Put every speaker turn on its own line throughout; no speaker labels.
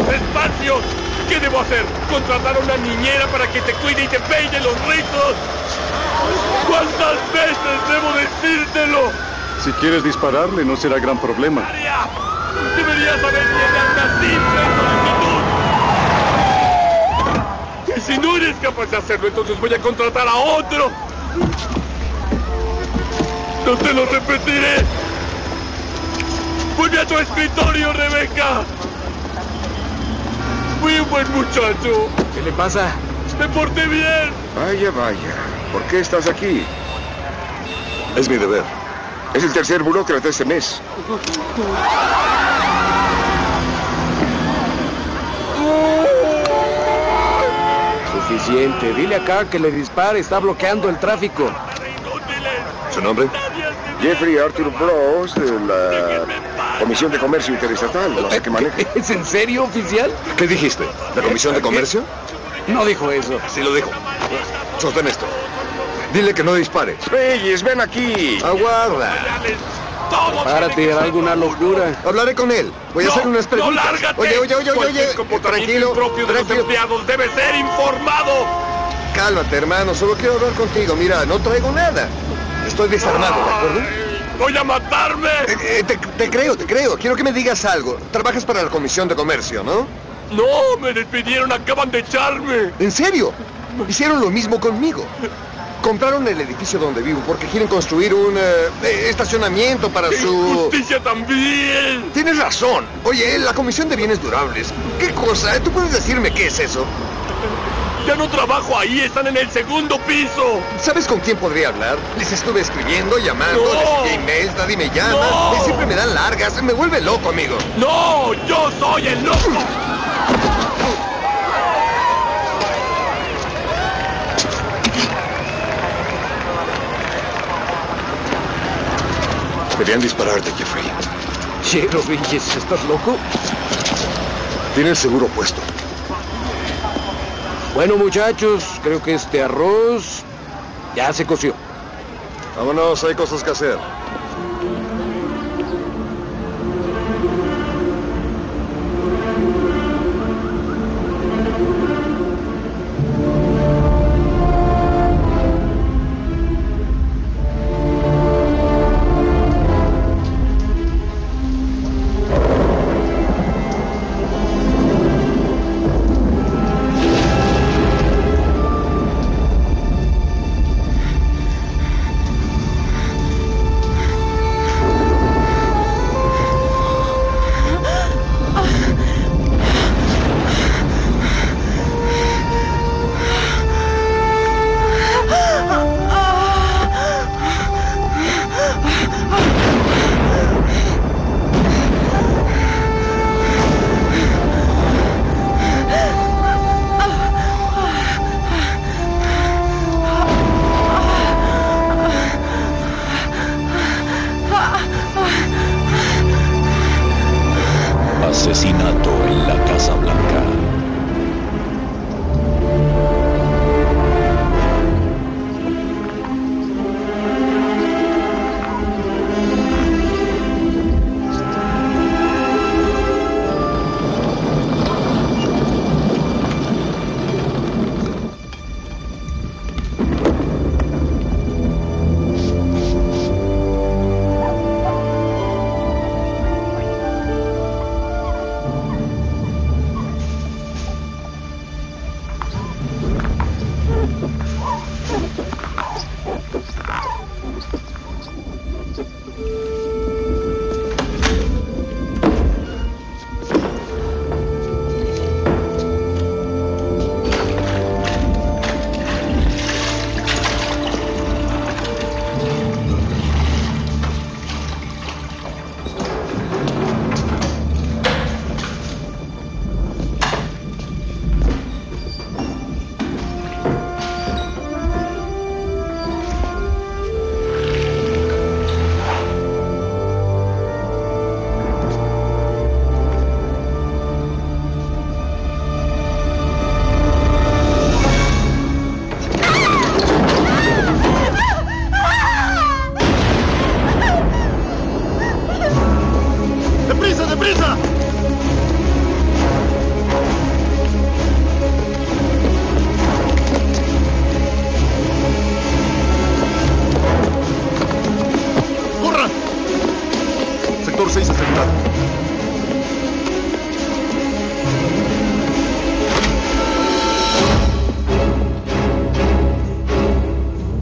los espacios. ¿Qué debo hacer? ¿Contratar a una niñera para que te cuide y te peine los rizos? ¿Cuántas veces debo decírtelo?
Si quieres dispararle, no será gran problema.
¡María! Deberías haber llenado una simple solicitud. Y si no eres capaz de hacerlo, entonces voy a contratar a otro. No te lo repetiré. Vuelve a tu escritorio, Rebeca. Fui un buen muchacho.
¿Qué le pasa?
Me porté bien.
Vaya, vaya. ¿Por qué estás aquí?
Es mi deber.
Es el tercer burócrata este mes.
Suficiente. Dile acá que le dispare. Está bloqueando el tráfico.
¿Su nombre?
Jeffrey Arthur Bros, de la Comisión de Comercio Interestatal. No sé qué maneja.
¿Es en serio, oficial?
¿Qué dijiste? ¿La Comisión de Comercio?
No dijo eso.
Sí lo dijo. Sostén esto. Dile que no dispare.
Reyes, ven aquí.
Aguarda.
Párate, era alguna locura.
Hablaré con él. Voy a hacer unas preguntas.
¡No, lárgate!
Oye.
Cualquier comportamiento
Tranquilo.
impropio de los empleados debe ser informado.
Cálmate, hermano. Solo quiero hablar contigo. Mira, no traigo nada. Estoy desarmado, ¿de acuerdo?
¡Voy a matarme!
Te creo. Quiero que me digas algo. Trabajas para la Comisión de Comercio, ¿no?
No, me despidieron, acaban de echarme.
¿En serio? Hicieron lo mismo conmigo. Compraron el edificio donde vivo porque quieren construir un estacionamiento para su...
¡Justicia también!
Tienes razón. Oye, la Comisión de Bienes Durables. ¿Qué cosa? ¿Tú puedes decirme qué es eso?
Ya no trabajo ahí, están en el segundo piso.
¿Sabes con quién podría hablar? Les estuve escribiendo, llamando,
¡No!
les envié emails, nadie me llama.
¡No!
Y siempre me dan largas. Me vuelve loco, amigo.
¡No! ¡Yo soy el loco!
Querían dispararte, Jeffrey.
Che, Rodríguez, ¿estás loco?
Tiene el seguro puesto.
Bueno, muchachos, creo que este arroz ya se coció.
Vámonos, hay cosas que hacer.
Asesinato en la Casa Blanca.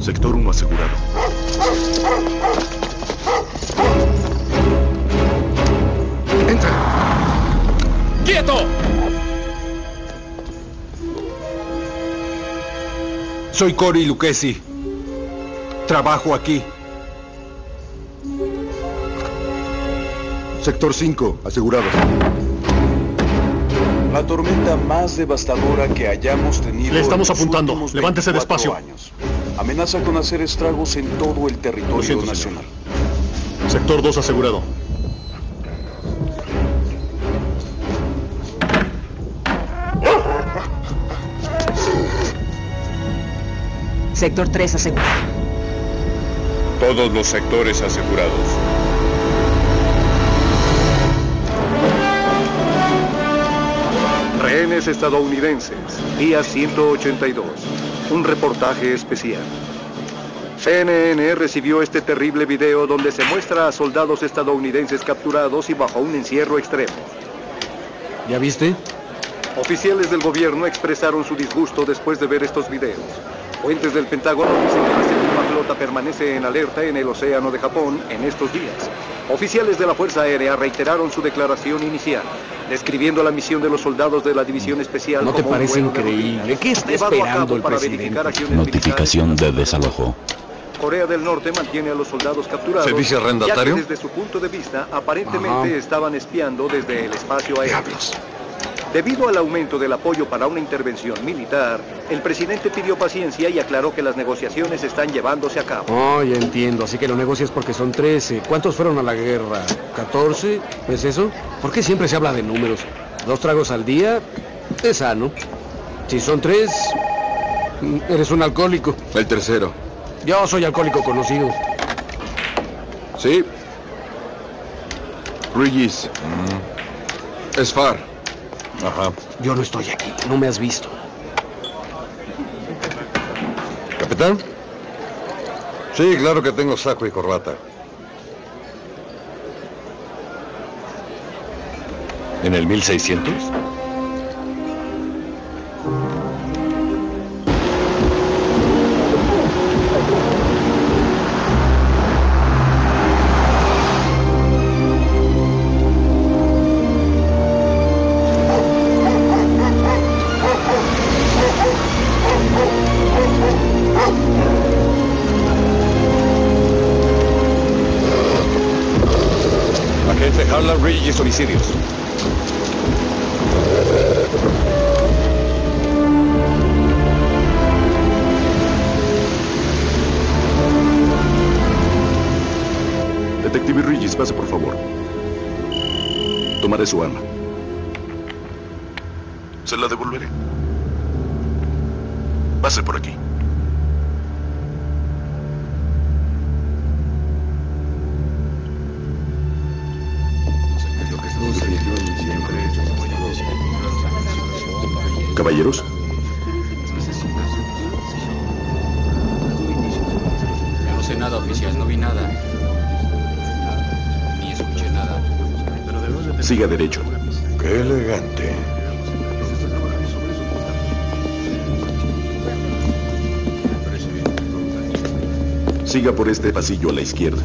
Sector 1 asegurado.
Entra.
¡Quieto!
Soy Cory Lucchesi. Trabajo aquí.
Sector 5, asegurado.
La tormenta más devastadora que hayamos tenido.
Le estamos
en los
apuntando.
últimos
Levántese
24
despacio.
años. Amenaza con hacer estragos en todo el territorio
Lo siento,
nacional.
Sector 2 asegurado.
Sector 3 asegurado.
Todos los sectores asegurados.
Rehenes estadounidenses, día 182. Un reportaje especial. CNN recibió este terrible video donde se muestra a soldados estadounidenses capturados y bajo un encierro extremo.
¿Ya viste?
Oficiales del gobierno expresaron su disgusto después de ver estos videos. Fuentes del Pentágono dicen que la séptima flota permanece en alerta en el océano de Japón en estos días. Oficiales de la Fuerza Aérea reiteraron su declaración inicial, describiendo la misión de los soldados de la División Especial.
¿No te
como un
parece
vuelo de
increíble?
rutina,
¿Qué está
llevado a
esperando
cabo
el
para
presidente?
verificar acciones
Notificación de
militares.
desalojo.
Corea del Norte mantiene a los soldados capturados.
¿Se dice arrendatario?
Ya que desde su punto de vista, aparentemente estaban espiando desde el espacio aéreo. Debido al aumento del apoyo para una intervención militar, el presidente pidió paciencia y aclaró que las negociaciones están llevándose a cabo.
Oh, ya entiendo. Así que lo negocias porque son 13. ¿Cuántos fueron a la guerra? ¿14? ¿Es eso? ¿Por qué siempre se habla de números? 2 tragos al día es sano. Si son 3, eres un alcohólico.
El tercero.
Yo soy alcohólico conocido.
Sí. Regis. Esfar.
Ajá. Yo no estoy aquí. No me has visto.
¿Capitán? Sí, claro que tengo saco y corbata.
¿En el 1600?
Agente Harlan Regis, homicidios. Detective Regis, pase por favor. Tomaré su arma. Se la devolveré. Pase por aquí. Caballeros.
No sé nada, oficial, no vi nada. Ni escuché nada.
Siga derecho.
Qué elegante.
Siga por este pasillo a la izquierda.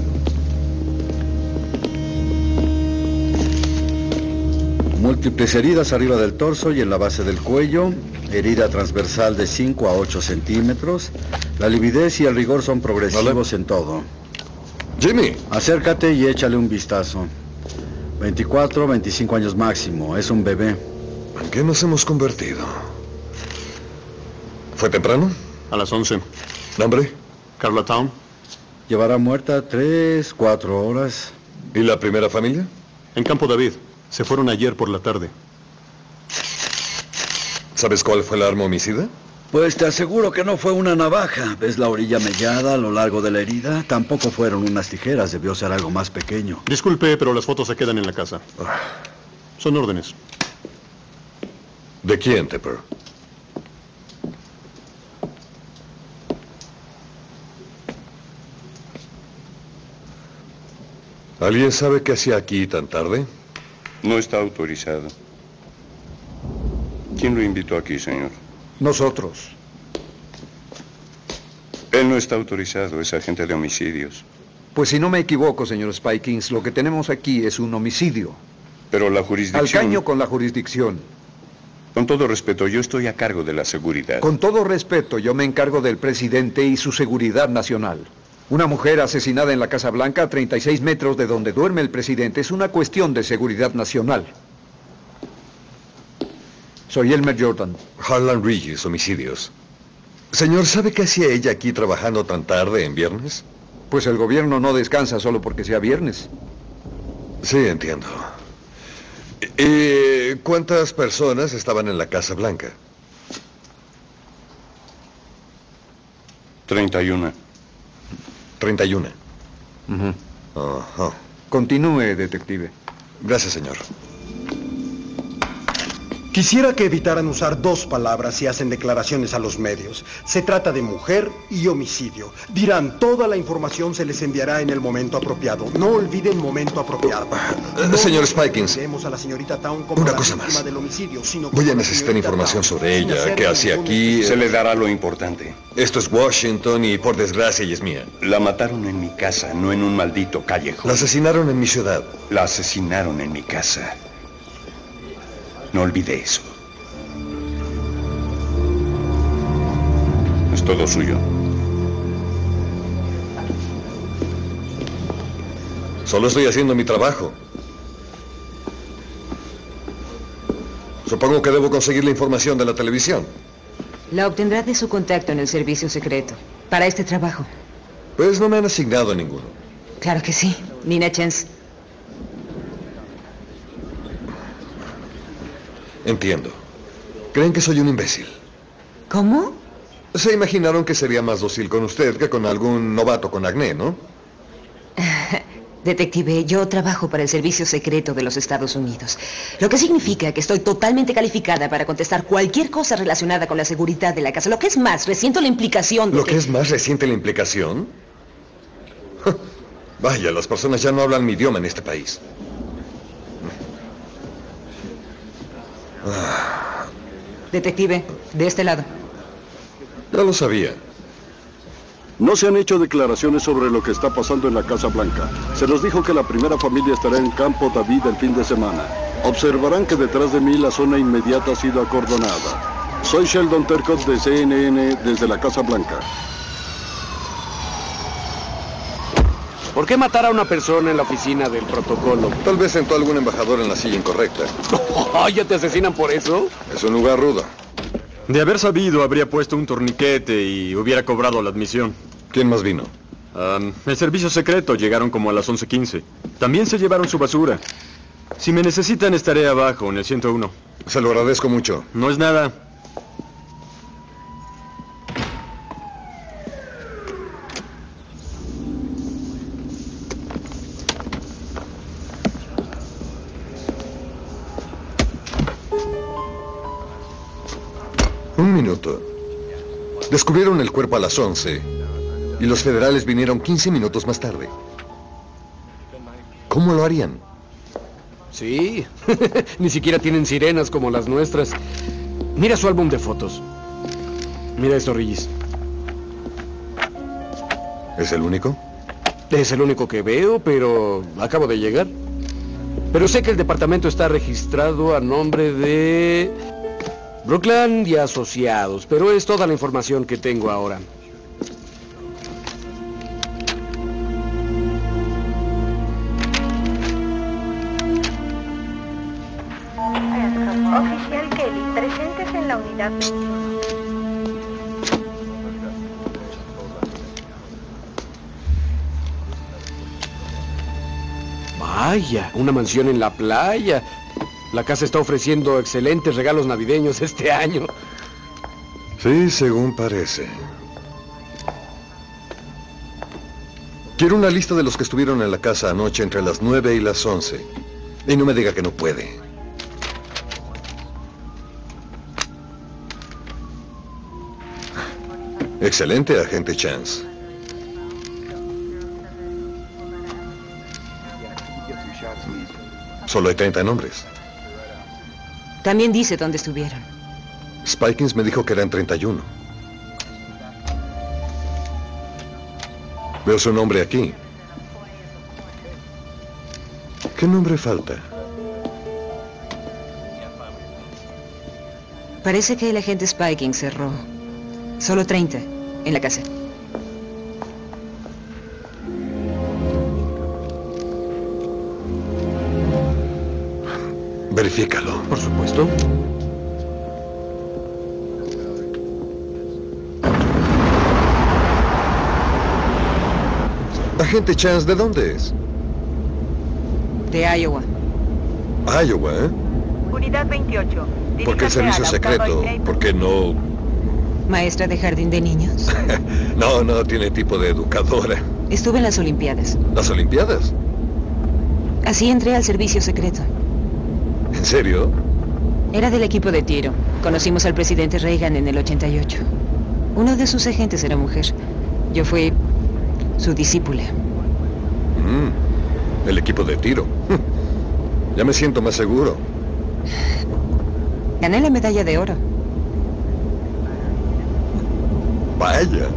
Múltiples heridas arriba del torso y en la base del cuello, herida transversal de 5 a 8 centímetros. La lividez y el rigor son progresivos en todo.
Jimmy.
Acércate y échale un vistazo. 24, 25 años máximo, es un bebé.
¿En qué nos hemos convertido? ¿Fue temprano?
A las 11.
¿Nombre?
Carla Town.
Llevará muerta 3, 4 horas.
¿Y la primera familia?
En Campo David. Se fueron ayer por la tarde.
¿Sabes cuál fue el arma homicida?
Pues te aseguro que no fue una navaja. ¿Ves la orilla mellada a lo largo de la herida? Tampoco fueron unas tijeras, debió ser algo más pequeño.
Disculpe, pero las fotos se quedan en la casa. Son órdenes.
¿De quién, Tepper? ¿Alguien sabe qué hacía aquí tan tarde?
No está autorizado. ¿Quién lo invitó aquí, señor?
Nosotros.
Él no está autorizado, es agente de homicidios.
Pues si no me equivoco, señor Spikings, lo que tenemos aquí es un homicidio.
Pero la jurisdicción...
Al caño con la jurisdicción.
Con todo respeto, yo estoy a cargo de la seguridad.
Con todo respeto, yo me encargo del presidente y su seguridad nacional. Una mujer asesinada en la Casa Blanca a 36 metros de donde duerme el presidente es una cuestión de seguridad nacional. Soy Elmer Jordan.
Harlan Regis, homicidios. Señor, ¿sabe qué hacía ella aquí trabajando tan tarde en viernes?
Pues el gobierno no descansa solo porque sea viernes.
Sí, entiendo. ¿Cuántas personas estaban en la Casa Blanca?
31.
31.
Ajá. Continúe, detective.
Gracias, señor.
Quisiera que evitaran usar dos palabras si hacen declaraciones a los medios. Se trata de mujer y homicidio. Dirán, toda la información se les enviará en el momento apropiado. No olviden momento apropiado. No
señor Spikings,
a la señorita Town como
una
la
cosa
víctima
más.
del homicidio, sino
Voy a
como la
necesitar
señorita
información
Town,
sobre
sin
ella,
hacer
qué hace
ningún
aquí.
Se le dará lo importante.
Esto es Washington y por desgracia ella es mía.
La mataron en mi casa, no en un maldito callejón.
La asesinaron en mi ciudad.
La asesinaron en mi casa. No olvide eso. Es todo suyo.
Solo estoy haciendo mi trabajo. Supongo que debo conseguir la información de la televisión.
La obtendrá de su contacto en el servicio secreto. Para este trabajo.
Pues no me han asignado ninguno.
Claro que sí. Nina Chance.
Entiendo. Creen que soy un imbécil.
¿Cómo?
Se imaginaron que sería más dócil con usted que con algún novato con acné, ¿no?
Detective, yo trabajo para el Servicio Secreto de los Estados Unidos. Lo que significa que estoy totalmente calificada para contestar cualquier cosa relacionada con la seguridad de la casa. Lo que es más, resiento la implicación de
¿Lo que es más reciente la implicación? Vaya, las personas ya no hablan mi idioma en este país.
Detective, de este lado.
Ya lo sabía.
No se han hecho declaraciones sobre lo que está pasando en la Casa Blanca. Se nos dijo que la primera familia estará en Campo David el fin de semana. Observarán que detrás de mí la zona inmediata ha sido acordonada. Soy Sheldon Turcott de CNN desde la Casa Blanca.
¿Por qué matar a una persona en la oficina del protocolo?
Tal vez sentó algún embajador en la silla incorrecta.
¿Ya te asesinan por eso?
Es un lugar rudo.
De haber sabido, habría puesto un torniquete y hubiera cobrado la admisión.
¿Quién más vino?
El servicio secreto. Llegaron como a las 11:15. También se llevaron su basura. Si me necesitan, estaré abajo, en el 101.
Se lo agradezco mucho.
No es nada.
Un minuto. Descubrieron el cuerpo a las 11 y los federales vinieron 15 minutos más tarde. ¿Cómo lo harían?
Sí, ni siquiera tienen sirenas como las nuestras. Mira su álbum de fotos. Mira esto, Regis.
¿Es el único?
Es el único que veo, pero acabo de llegar. Pero sé que el departamento está registrado a nombre de Brookland y Asociados, pero es toda la información que tengo ahora.
Oficial Kelly, presentes en la unidad 21.
Vaya, una mansión en la playa. La casa está ofreciendo excelentes regalos navideños este año.
Sí, según parece. Quiero una lista de los que estuvieron en la casa anoche entre las 9 y las 11. Y no me diga que no puede. Excelente, agente Chance. Solo hay 30 nombres.
También dice dónde estuvieron.
Spikings me dijo que eran 31. Veo su nombre aquí. ¿Qué nombre falta?
Parece que el agente Spiking cerró. Solo 30 en la casa.
Verifícalo.
Por supuesto.
Agente Chance, ¿de dónde es?
De Iowa.
Iowa, ¿eh?
Unidad 28.
¿Por qué el servicio secreto? ¿Por qué no...?
Maestra de jardín de niños.
No tiene tipo de educadora.
Estuve en las Olimpiadas.
¿Las Olimpiadas?
Así entré al servicio secreto.
¿En serio?
Era del equipo de tiro. Conocimos al presidente Reagan en el 88. Uno de sus agentes era mujer. Yo fui su discípula.
El equipo de tiro. Ya me siento más seguro.
Gané la medalla de oro.
Vaya.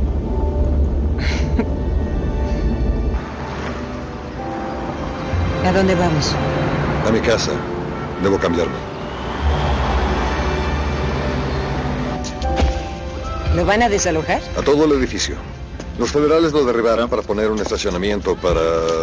¿A dónde vamos?
A mi casa. Debo cambiarme.
¿Lo van a desalojar?
A todo el edificio. Los federales lo derribarán para poner un estacionamiento para...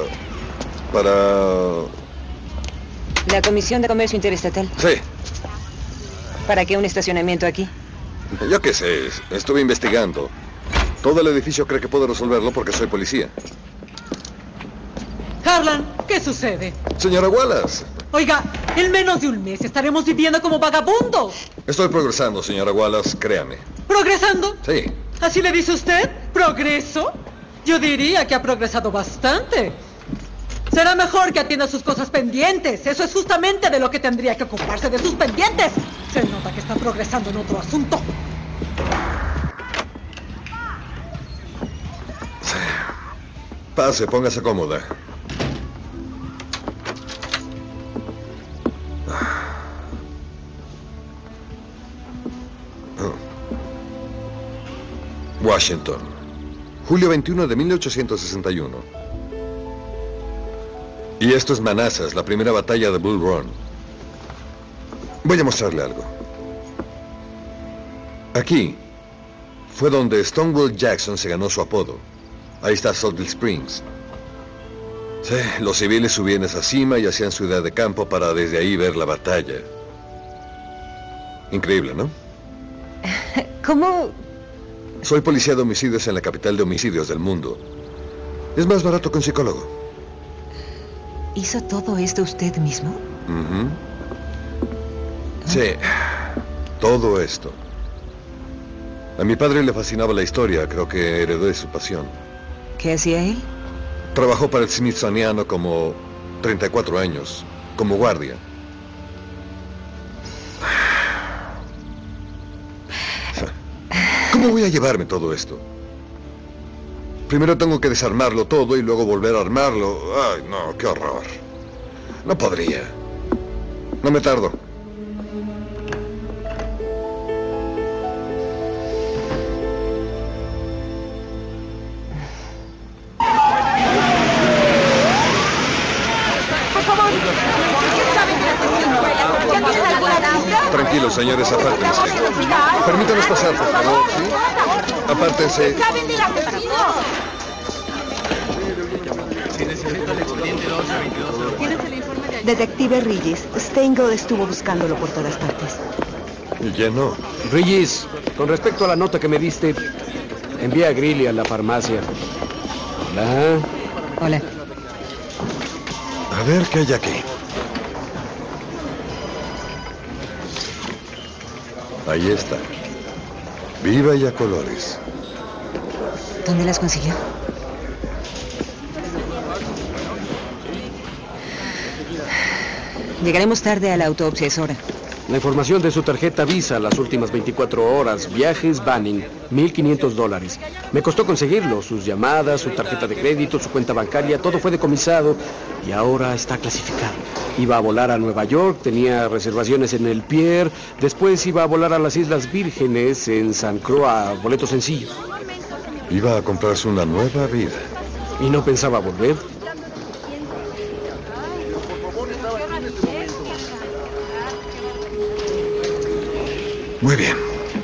La Comisión de Comercio Interestatal.
Sí.
¿Para qué un estacionamiento aquí?
Yo qué sé, estuve investigando. Todo el edificio cree que puedo resolverlo porque soy policía.
Harlan, ¿qué sucede?
Señora Wallace.
Oiga, en menos de un mes estaremos viviendo como vagabundos.
Estoy progresando, señora Wallace, créame.
¿Progresando?
Sí.
¿Así le dice usted? ¿Progreso? Yo diría que ha progresado bastante. Será mejor que atienda sus cosas pendientes. Eso es justamente de lo que tendría que ocuparse, de sus pendientes. Se nota que está progresando en otro asunto.
Sí. Pase, póngase cómoda. Washington, julio 21 de 1861. Y esto es Manassas, la primera batalla de Bull Run. Voy a mostrarle algo. Aquí fue donde Stonewall Jackson se ganó su apodo. Ahí está Saltville Springs. Sí, los civiles subían esa cima y hacían su idea de campo para desde ahí ver la batalla. Increíble, ¿no?
¿Cómo?
Soy policía de homicidios en la capital de homicidios del mundo. Es más barato que un psicólogo.
¿Hizo todo esto usted mismo?
Sí, todo esto. A mi padre le fascinaba la historia, creo que heredó de su pasión.
¿Qué hacía él?
Trabajó para el Smithsoniano como 34 años, como guardia. ¿Cómo voy a llevarme todo esto? Primero tengo que desarmarlo todo y luego volver a armarlo. Ay, no, qué horror. No podría. No me tardo.
Por favor, ¿saben de la cuestión nueva? ¿Ya tienes alguna duda?
Tranquilos, señores, apártense. Permítanos pasar, por favor, ¿sí? Apártense.
¿Saben de la cuestión?
Detective Regis, Stengel estuvo buscándolo por todas partes.
Y ya no.
Regis, con respecto a la nota que me diste, envía a Grilly a la farmacia. Hola.
Hola.
A ver qué hay aquí. Ahí está. Viva y a colores.
¿Dónde las consiguió? Llegaremos tarde a la autopsia, es hora.
La información de su tarjeta Visa, las últimas 24 horas, viajes Banning, $1,500. Me costó conseguirlo, sus llamadas, su tarjeta de crédito, su cuenta bancaria, todo fue decomisado y ahora está clasificado. Iba a volar a Nueva York, tenía reservaciones en el Pierre, después iba a volar a las Islas Vírgenes, en San Croix, boleto sencillo.
Iba a comprarse una nueva vida.
¿Y no pensaba volver?
Muy bien.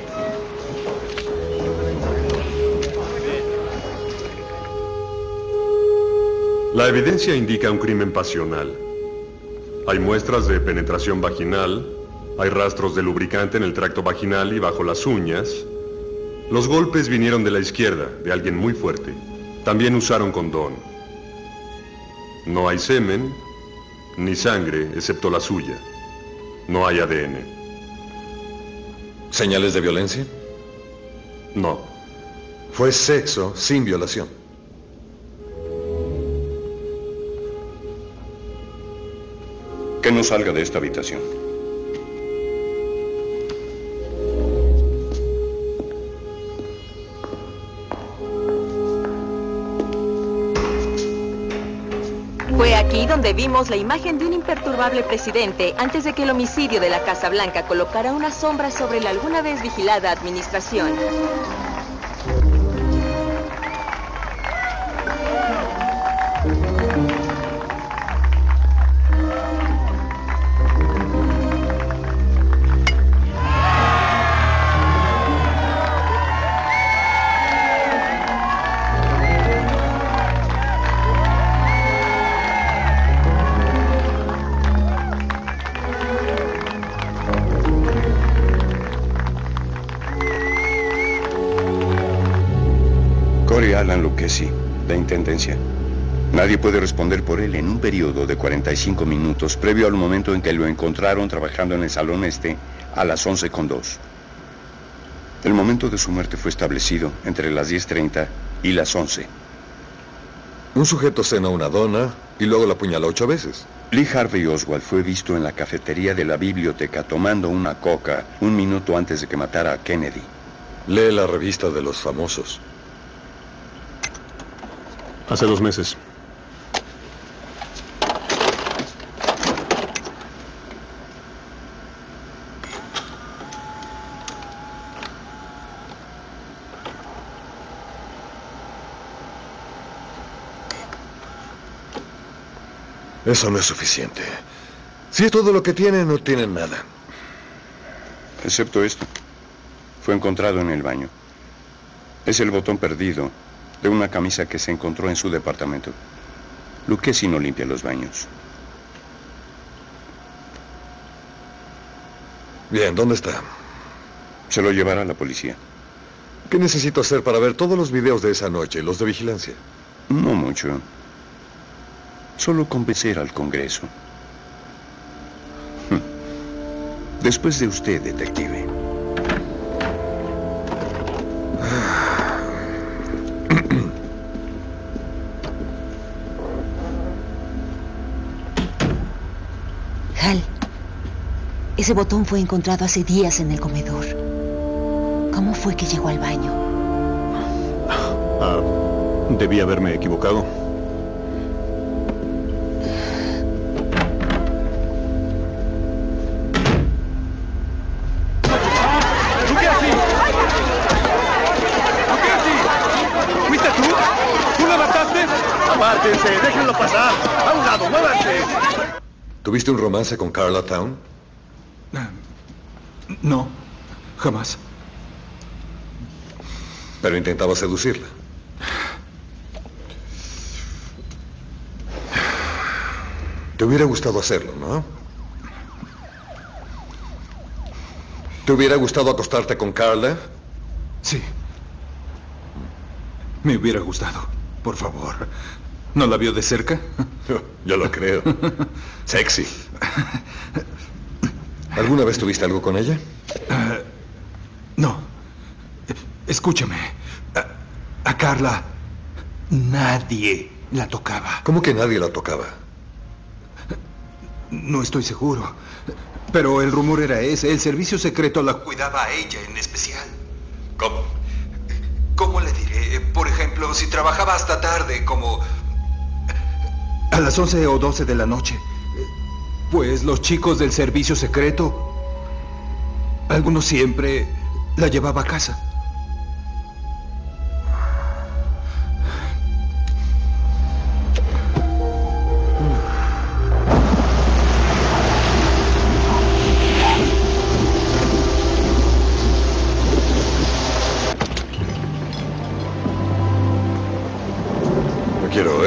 La evidencia indica un crimen pasional. Hay muestras de penetración vaginal, hay rastros de lubricante en el tracto vaginal y bajo las uñas. Los golpes vinieron de la izquierda, de alguien muy fuerte. También usaron condón. No hay semen, ni sangre, excepto la suya. No hay ADN.
¿Señales de violencia?
No.
Fue sexo sin violación.
Que no salga de esta habitación.
Fue aquí donde vimos la imagen de un imperturbable presidente antes de que el homicidio de la Casa Blanca colocara una sombra sobre la alguna vez vigilada administración.
Alan Lucchesi, de Intendencia. Nadie puede responder por él en un periodo de 45 minutos previo al momento en que lo encontraron trabajando en el Salón Este a las 11:02. El momento de su muerte fue establecido entre las 10:30 y las 11.
Un sujeto cena una dona y luego la apuñala 8 veces.
Lee Harvey Oswald fue visto en la cafetería de la biblioteca tomando una coca un minuto antes de que matara a Kennedy.
Lee la revista de los famosos.
Hace 2 meses.
Eso no es suficiente. Si es todo lo que tienen, no tienen nada.
Excepto esto. Fue encontrado en el baño. Es el botón perdido de una camisa que se encontró en su departamento. Lucchesi no limpia los baños.
Bien, ¿dónde está?
Se lo llevará a la policía.
¿Qué necesito hacer para ver todos los videos de esa noche, los de vigilancia?
No mucho. Solo convencer al Congreso. Después de usted, detective.
Hal, ese botón fue encontrado hace días en el comedor. ¿Cómo fue que llegó al baño?
Debí haberme equivocado.
¿Fuiste tú? ¿Tú lo mataste? ¡Apártense! ¡Déjenlo pasar! ¡A un lado! ¡Muévanse!
¿Tuviste un romance con Carla Town?
No, jamás.
Pero intentaba seducirla. Te hubiera gustado hacerlo, ¿no? ¿Te hubiera gustado acostarte con Carla?
Sí. Me hubiera gustado. Por favor. ¿No la vio de cerca?
Yo lo creo. Sexy. ¿Alguna vez tuviste algo con ella?
No. Escúchame. A Carla nadie la tocaba.
¿Cómo que nadie la tocaba?
No estoy seguro. Pero el rumor era ese. El servicio secreto la cuidaba a ella en especial. ¿Cómo? ¿Cómo le diré? Por ejemplo, si trabajaba hasta tarde, como a las 11 o 12 de la noche, pues los chicos del servicio secreto, algunos siempre la llevaba a casa.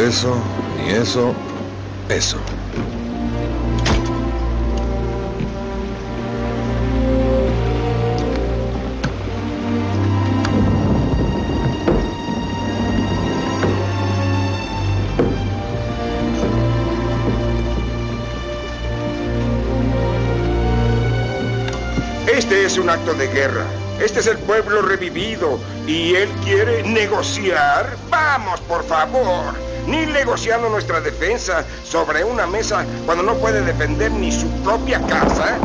eso, ni eso, eso.
Este es un acto de guerra. Este es el pueblo revivido. ¿Y él quiere negociar? Vamos, por favor. Ni negociando nuestra defensa sobre una mesa cuando no puede defender ni su propia casa.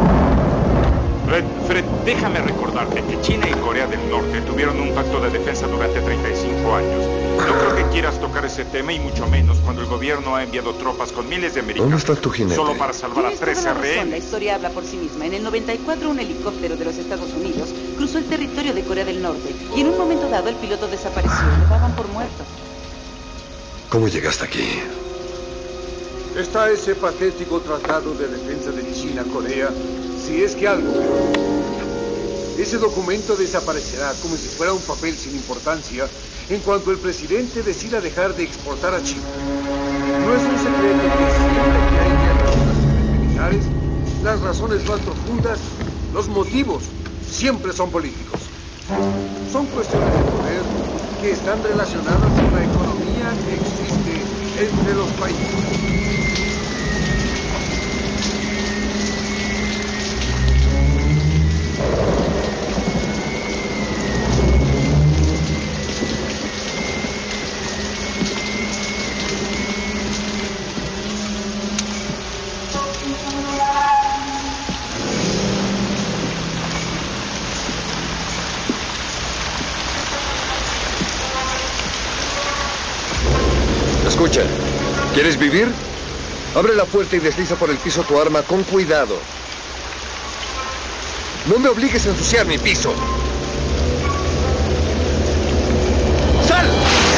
Fred, déjame recordarte que China y Corea del Norte tuvieron un pacto de defensa durante 35 años. No creo que quieras tocar ese tema y mucho menos cuando el gobierno ha enviado tropas con miles de americanos.
¿Dónde está tu jinete?
Solo para salvar a 13 rehenes.
La historia habla por sí misma. En el 94 un helicóptero de los Estados Unidos cruzó el territorio de Corea del Norte y en un momento dado el piloto desapareció. Lo daban por muerto.
¿Cómo llegaste aquí?
Está ese patético tratado de defensa de China-Corea, si es que algo. Ese documento desaparecerá como si fuera un papel sin importancia en cuanto el presidente decida dejar de exportar a China. No es un secreto que siempre que hay guerras militares, las razones más profundas, los motivos, siempre son políticos. Son cuestiones de poder que están relacionadas con la economía que existe entre los países.
Escucha, ¿quieres vivir? Abre la puerta y desliza por el piso tu arma con cuidado. No me obligues a ensuciar mi piso. ¡Sal!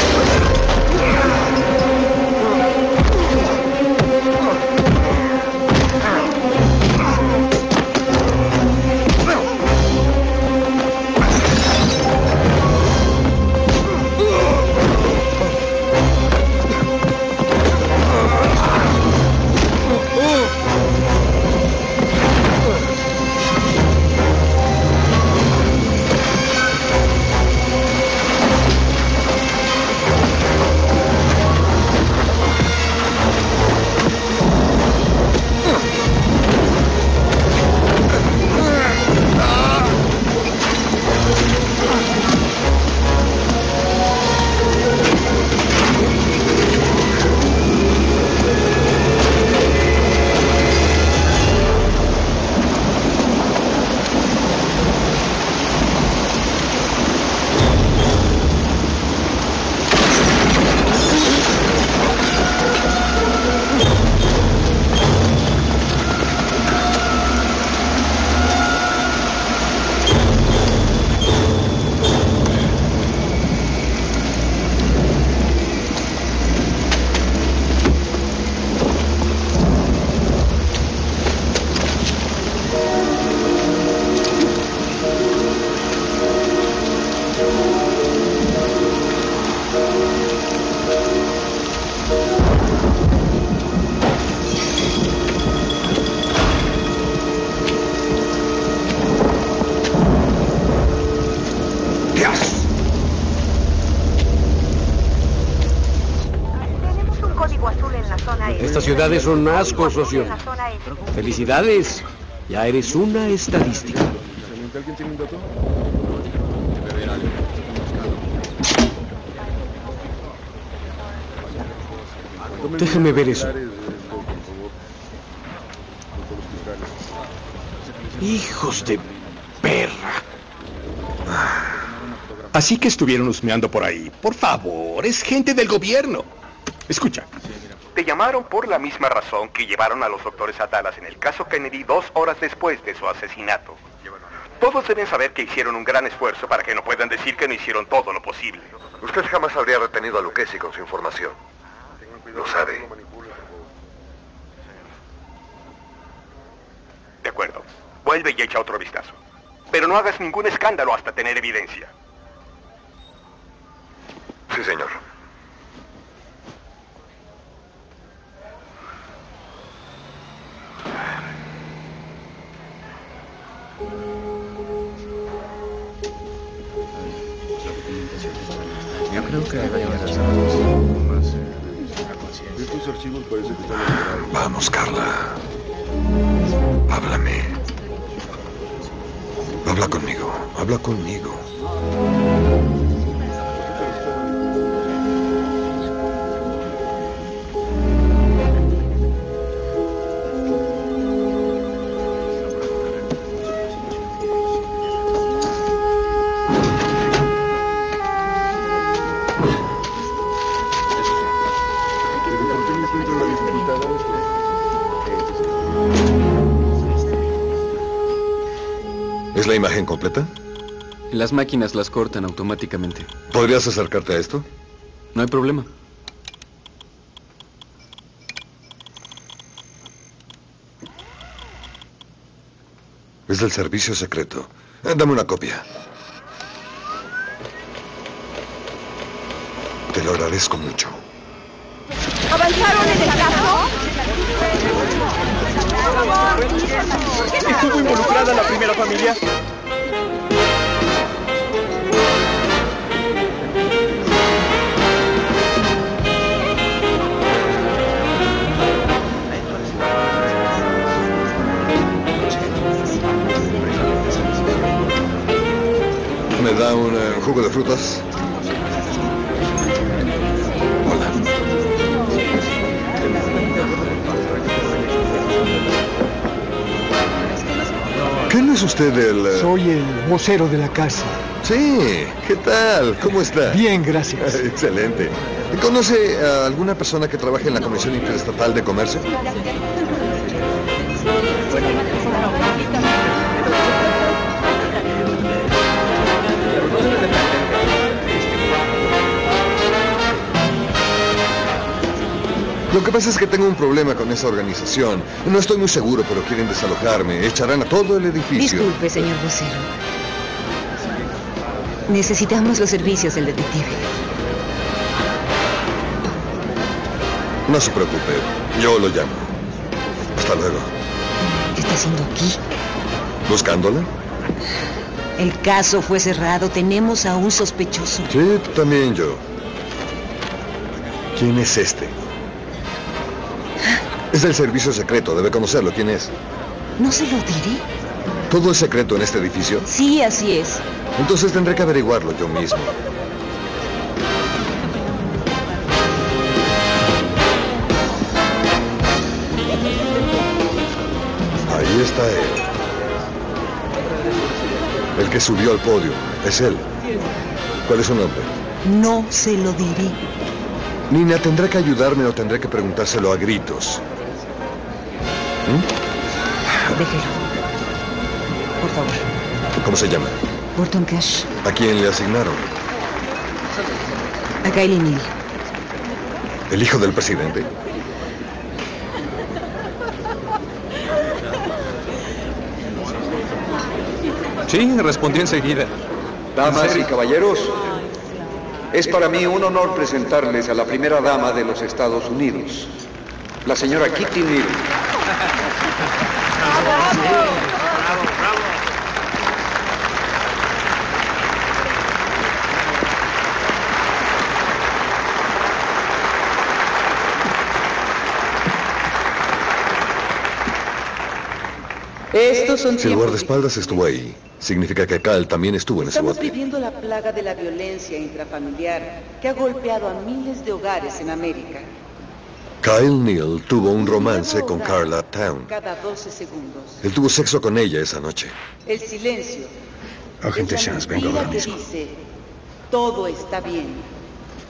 Estas ciudades son un asco, socio. Felicidades. Ya eres una estadística. Déjeme ver eso. Hijos de perra.
Así que estuvieron husmeando por ahí. Por favor, es gente del gobierno. Escucha.
Te llamaron por la misma razón que llevaron a los doctores a Dallas en el caso Kennedy 2 horas después de su asesinato. Todos deben saber que hicieron un gran esfuerzo para que no puedan decir que no hicieron todo lo posible.
Usted jamás habría retenido a Lucchesi con su información. Lo sabe.
De acuerdo. Vuelve y echa otro vistazo. Pero no hagas ningún escándalo hasta tener evidencia.
Sí, señor.
Yo creo que estos archivos parece que están elaborados.
Vamos, Carla. Háblame. Habla conmigo. Habla conmigo. ¿Es la imagen completa?
Las máquinas las cortan automáticamente.
¿Podrías acercarte a esto?
No hay problema.
Es del servicio secreto. Dame una copia. Te lo agradezco mucho.
¿Avanzaron en el caso?
¿Estuvo involucrada la primera familia?
¿Me da un jugo de frutas? Hola. ¿Qué no es usted el...?
Soy el vocero de la casa.
Sí, ¿qué tal? ¿Cómo está?
Bien, gracias.
Excelente. ¿Conoce a alguna persona que trabaje en la Comisión Interestatal de Comercio? Lo que pasa es que tengo un problema con esa organización. No estoy muy seguro, pero quieren desalojarme. Echarán a todo el edificio.
Disculpe, señor vocero. Necesitamos los servicios del detective.
No se preocupe, yo lo llamo. Hasta luego.
¿Qué está haciendo aquí?
¿Buscándola?
El caso fue cerrado. Tenemos a un sospechoso.
Sí, también yo. ¿Quién es este? Es del servicio secreto, debe conocerlo. ¿Quién es?
¿No se lo diré?
¿Todo es secreto en este edificio?
Sí, así es.
Entonces tendré que averiguarlo yo mismo. Ahí está él. El que subió al podio. Es él. ¿Cuál es su nombre?
No se lo diré.
Nina, tendrá que ayudarme o tendré que preguntárselo a gritos.
Déjelo. Por favor.
¿Cómo se llama?
Burton Cash.
¿A quién le asignaron?
A Kylie Neal.
¿El hijo del presidente?
Sí, respondió enseguida.
Damas y caballeros, es para mí un honor presentarles a la primera dama de los Estados Unidos, la señora Kitty Neal.
Estos son
Si el
tiempos
guardaespaldas estuvo ahí, significa que Cal también estuvo en ese
Estamos
bote.
viviendo la plaga de la violencia intrafamiliar que ha golpeado a miles de hogares en América.
Kyle Neal tuvo un romance con Carla Town.
Cada 12 segundos.
Él tuvo sexo con ella esa noche.
El silencio.
Agente
es la
Chance, vengo
mentira
ahora
que
mismo.
dice, todo está bien.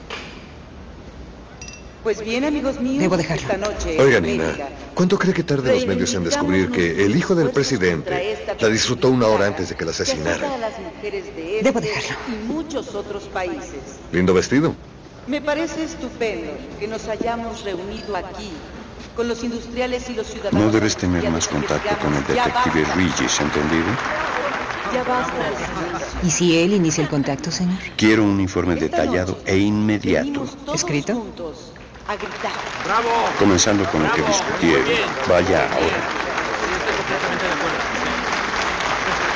Pues bien, amigos míos,
Debo dejarlo.
esta noche en
Oiga,
América,
Nina, ¿cuánto cree que tarden los medios en descubrir que el hijo del presidente la disfrutó una hora antes de que la
que asegura a
asesinaran?
las mujeres de
Debo
este
dejarlo.
y muchos otros países.
Lindo vestido.
Me parece estupendo que nos hayamos reunido aquí con los industriales y los ciudadanos.
No debes tener más contacto con el detective Regis, ¿entendido?
Ya basta de silencio.
¿Y si él inicia el contacto, señor?
Quiero un informe detallado e inmediato,
Todos
¿Escrito?
juntos a gritar.
comenzando con lo que discutieron. Vaya ahora.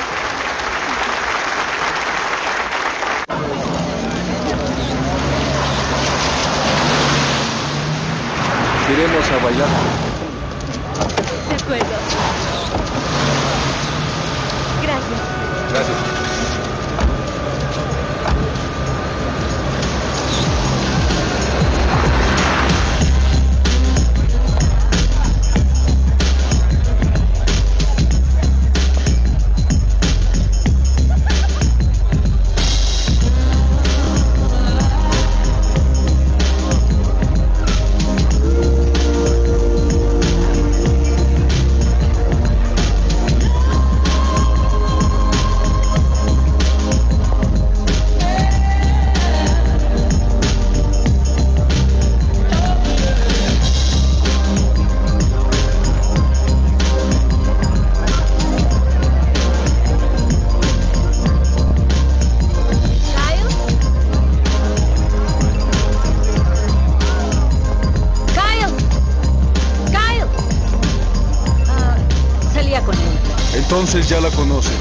Vamos a bailar.
De acuerdo. Gracias.
Gracias.
Entonces ya la conocen.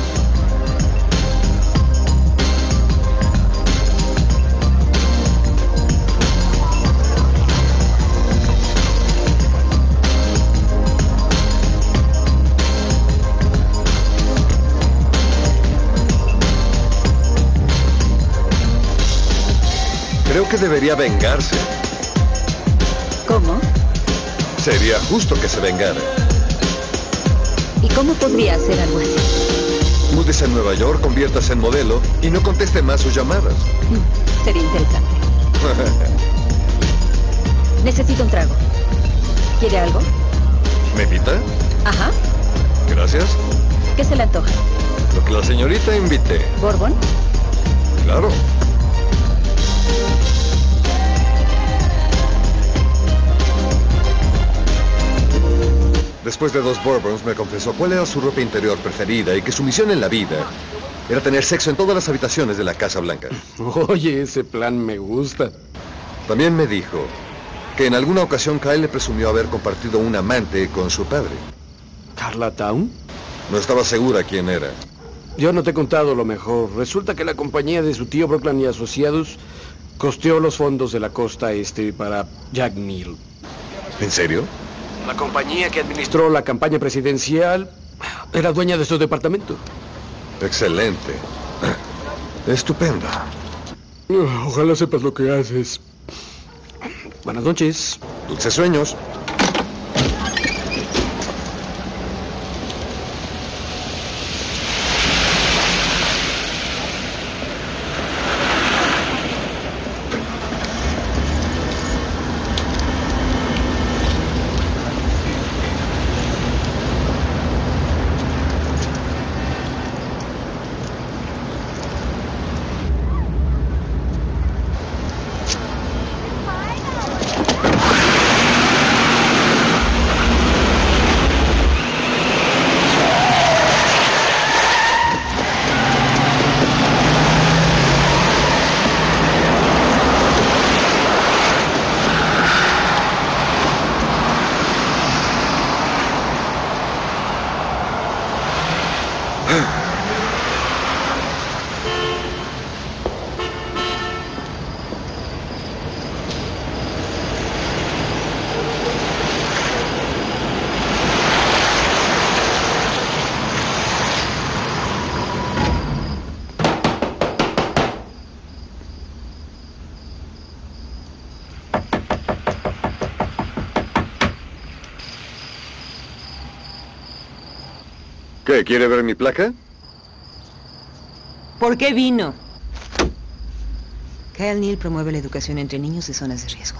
Creo que debería vengarse.
¿Cómo?
Sería justo que se vengara.
¿Y cómo podría hacer algo así?
Múdese a Nueva York, conviértase en modelo y no conteste más sus llamadas.
Sería interesante. Necesito un trago. ¿Quiere algo?
¿Me invita?
Ajá.
Gracias.
¿Qué se le antoja?
Lo que la señorita invite.
¿Bourbon?
Claro. Después de 2 bourbons me confesó cuál era su ropa interior preferida y que su misión en la vida era tener sexo en todas las habitaciones de la Casa Blanca.
Oye, ese plan me gusta.
También me dijo que en alguna ocasión Kyle le presumió haber compartido un amante con su padre.
¿Carla Town?
No estaba segura quién era.
Yo no te he contado lo mejor. Resulta que la compañía de su tío Brockland y Asociados costeó los fondos de la costa este para Jack Neal.
¿En serio?
La compañía que administró la campaña presidencial era dueña de su departamento.
Excelente. Estupendo.
Ojalá sepas lo que haces. Buenas noches.
Dulces sueños. ¿Qué? ¿Quiere ver mi placa?
¿Por qué vino? Kyle Neal promueve la educación entre niños de zonas de riesgo.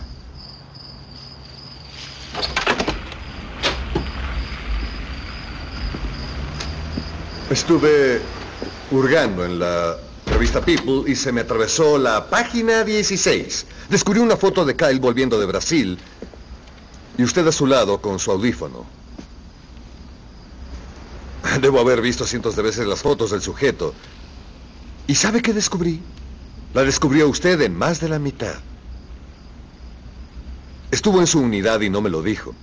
Estuve hurgando en la revista People y se me atravesó la página 16. Descubrí una foto de Kyle volviendo de Brasil y usted a su lado con su audífono. Debo haber visto cientos de veces las fotos del sujeto. ¿Y sabe qué descubrí? La descubrió usted en más de la mitad. Estuvo en su unidad y no me lo dijo.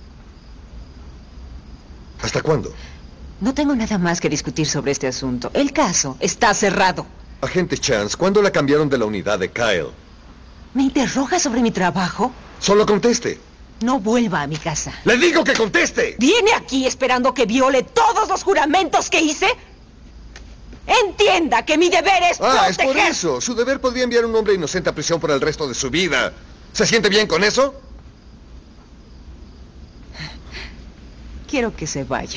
¿Hasta cuándo?
No tengo nada más que discutir sobre este asunto. El caso está cerrado.
Agente Chance, ¿cuándo la cambiaron de la unidad de Kyle?
¿Me interroga sobre mi trabajo?
Solo conteste.
No vuelva a mi casa.
¡Le digo que conteste!
¿Viene aquí esperando que viole todos los juramentos que hice? Entienda que mi deber es proteger.
Es por eso. Su deber podría enviar a un hombre inocente a prisión por el resto de su vida. ¿Se siente bien con eso?
Quiero que se vaya.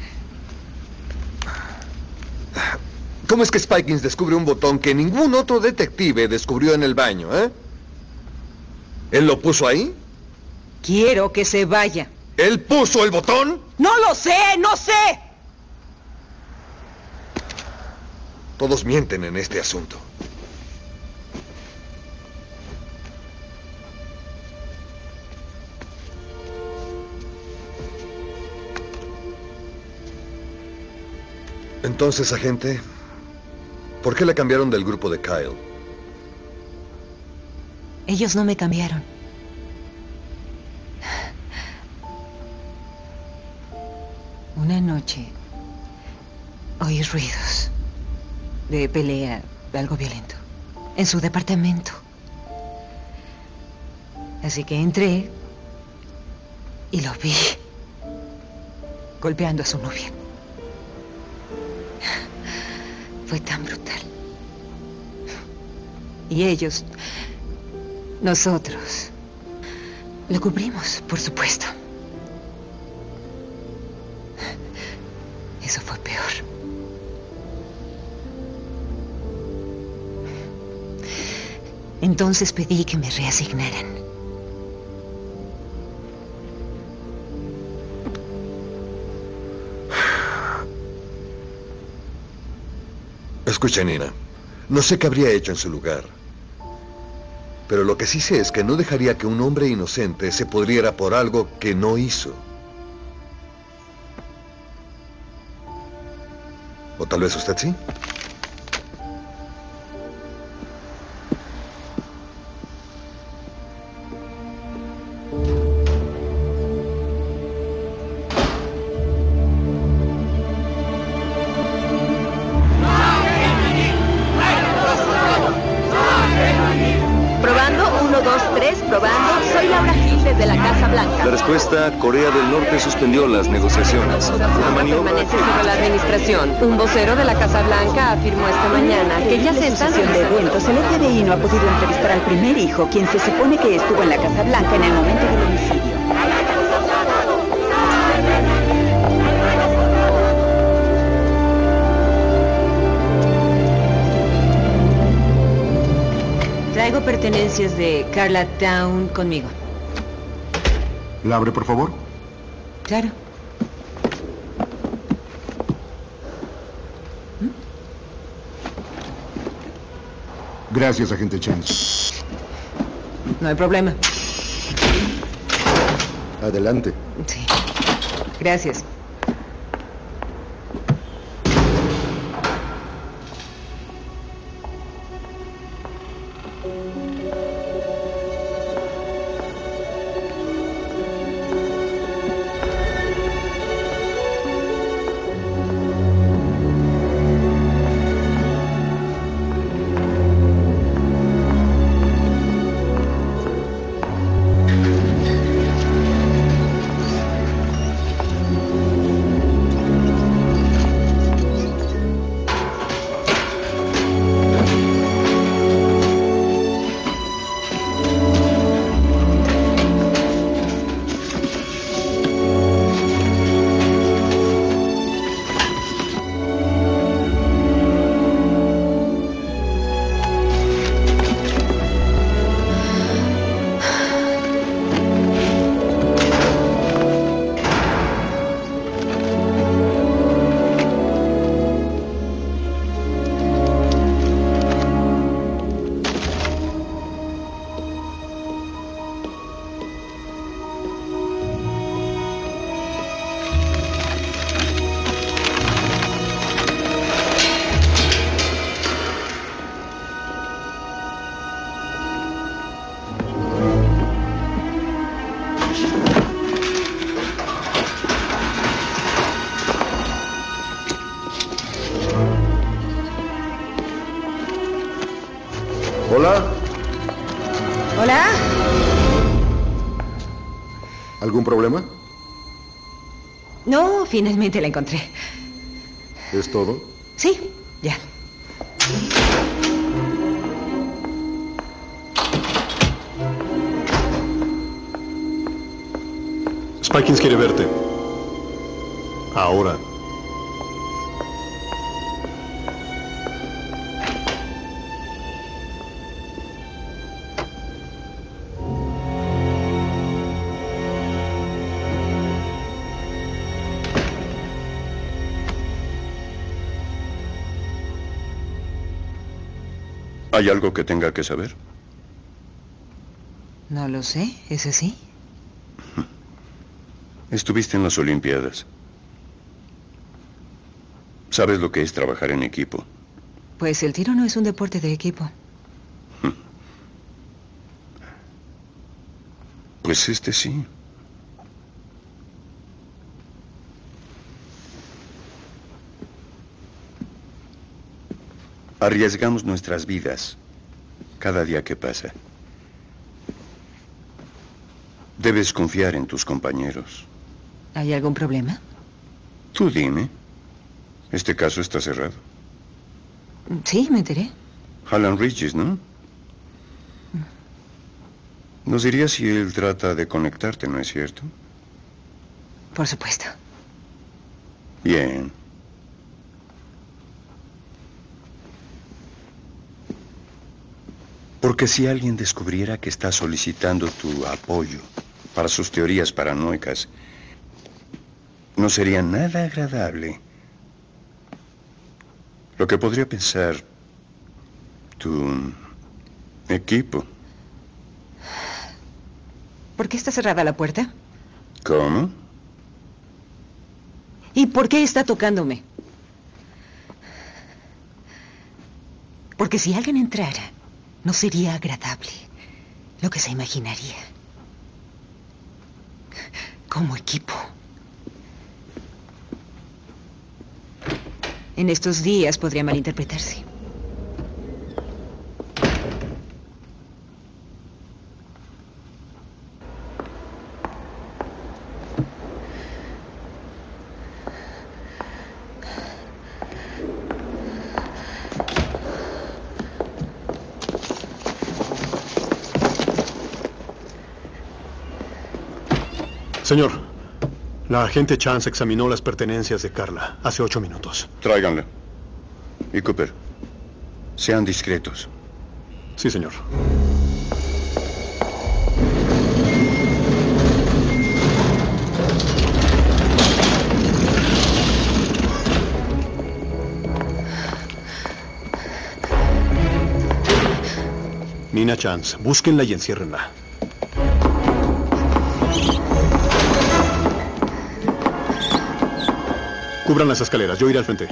¿Cómo es que Spikins descubre un botón que ningún otro detective descubrió en el baño, ¿Él lo puso ahí?
Quiero que se vaya.
¿Él puso el botón?
¡No lo sé! ¡No sé!
Todos mienten en este asunto. Entonces, agente, ¿por qué le cambiaron del grupo de Kyle?
Ellos no me cambiaron. Una noche oí ruidos de pelea, de algo violento, en su departamento. Así que entré y lo vi golpeando a su novia. Fue tan brutal. Y ellos, nosotros, lo cubrimos, por supuesto. Eso fue peor. Entonces pedí que me reasignaran.
Escucha, Nina. No sé qué habría hecho en su lugar. Pero lo que sí sé es que no dejaría que un hombre inocente se pudriera por algo que no hizo. ¿O tal vez usted sí?
La respuesta, Corea del Norte suspendió las negociaciones. La maniobra
permanece sobre la administración. Un vocero de la Casa Blanca afirmó esta mañana que ya se están
de eventos. El FBI no ha podido entrevistar al primer hijo, quien se supone que estuvo en la Casa Blanca en el momento del homicidio.
Traigo pertenencias de Carla Town conmigo.
¿La abre, por favor?
Claro.
Gracias, agente Chen.
No hay problema.
Adelante.
Sí. Gracias.
Hola.
Hola.
¿Algún problema?
No, finalmente la encontré.
¿Es todo?
Sí, ya.
Spikins quiere verte. Ahora.
¿Hay algo que tenga que saber?
No lo sé, ¿es así?
Estuviste en las Olimpiadas. ¿Sabes lo que es trabajar en equipo?
Pues el tiro no es un deporte de equipo.
Pues este sí. Arriesgamos nuestras vidas cada día que pasa. Debes confiar en tus compañeros.
¿Hay algún problema?
Tú dime. Este caso está cerrado.
Sí, me enteré.
Alan Ridges, ¿no? Nos dirías si él trata de conectarte, ¿no es cierto?
Por supuesto.
Bien. Porque si alguien descubriera que está solicitando tu apoyo para sus teorías paranoicas, no sería nada agradable. Lo que podría pensar tu equipo.
¿Por qué está cerrada la puerta?
¿Cómo?
¿Y por qué está tocándome? Porque si alguien entrara, no sería agradable lo que se imaginaría. Como equipo. En estos días podría malinterpretarse.
Señor, la agente Chance examinó las pertenencias de Carla hace 8 minutos.
Tráiganla. Y Cooper, sean discretos.
Sí, señor. Nina Chance, búsquenla y enciérrenla. Cubran las escaleras, yo iré al frente.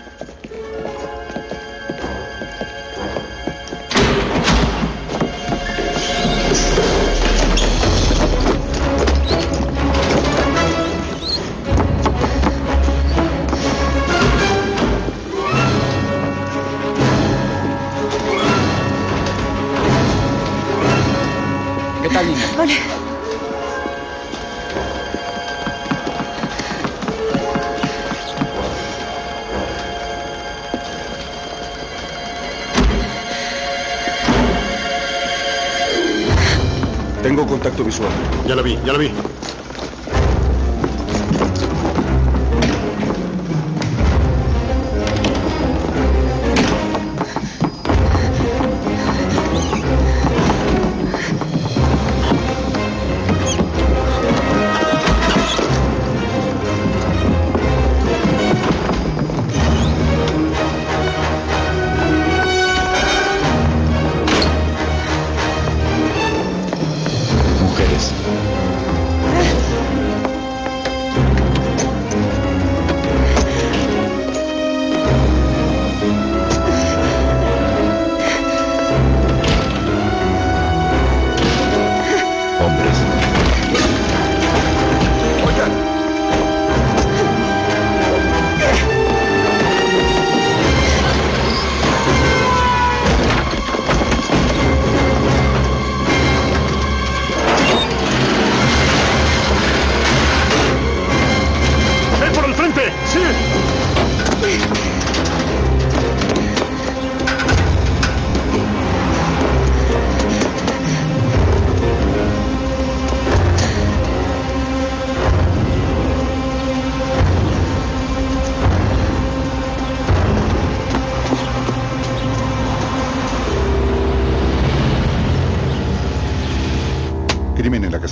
¿Qué tal, Nina?
Hola.
Tengo contacto visual. Ya la vi, ya la vi.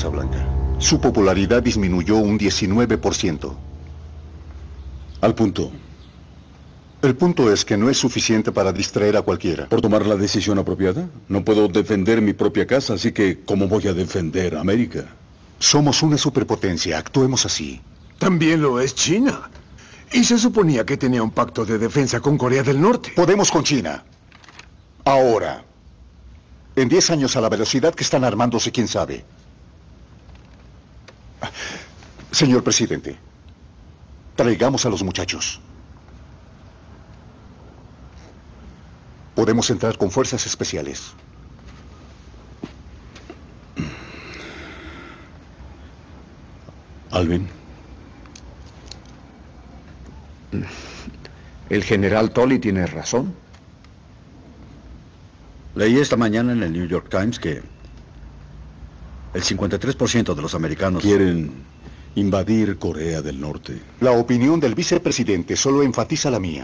Casa Blanca. Su popularidad disminuyó un 19%.
Al punto.
El punto es que no es suficiente para distraer a cualquiera.
¿Por tomar la decisión apropiada? No puedo defender mi propia casa, así que ¿cómo voy a defender a América?
Somos una superpotencia, actuemos así.
También lo es China. Y se suponía que tenía un pacto de defensa con Corea del Norte.
Podemos con China. Ahora. En 10 años a la velocidad que están armándose, quién sabe. Señor presidente, traigamos a los muchachos. Podemos entrar con fuerzas especiales.
Alvin.
El general Tolley tiene razón. Leí esta mañana en el New York Times que el 53% de los americanos
quieren invadir Corea del Norte.
La opinión del vicepresidente solo enfatiza la mía.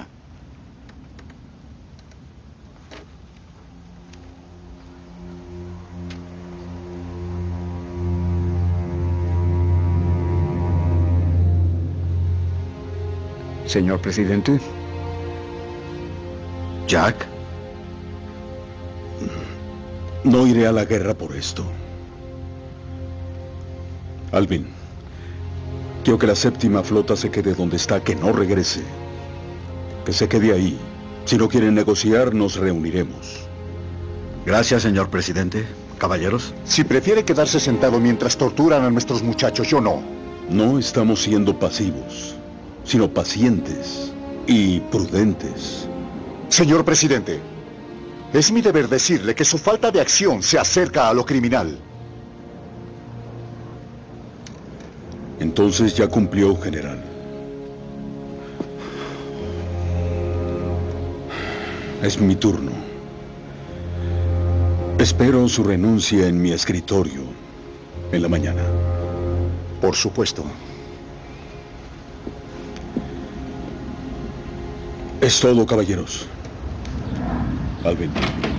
Señor presidente. Jack.
No iré a la guerra por esto. Alvin, quiero que la séptima flota se quede donde está, que no regrese. Que se quede ahí. Si no quieren negociar, nos reuniremos.
Gracias, señor presidente. Caballeros.
Si prefiere quedarse sentado mientras torturan a nuestros muchachos, yo no.
No estamos siendo pasivos, sino pacientes y prudentes.
Señor presidente, es mi deber decirle que su falta de acción se acerca a lo criminal.
Entonces ya cumplió, general. Es mi turno. Espero su renuncia en mi escritorio en la mañana.
Por supuesto.
Es todo, caballeros. Alvin.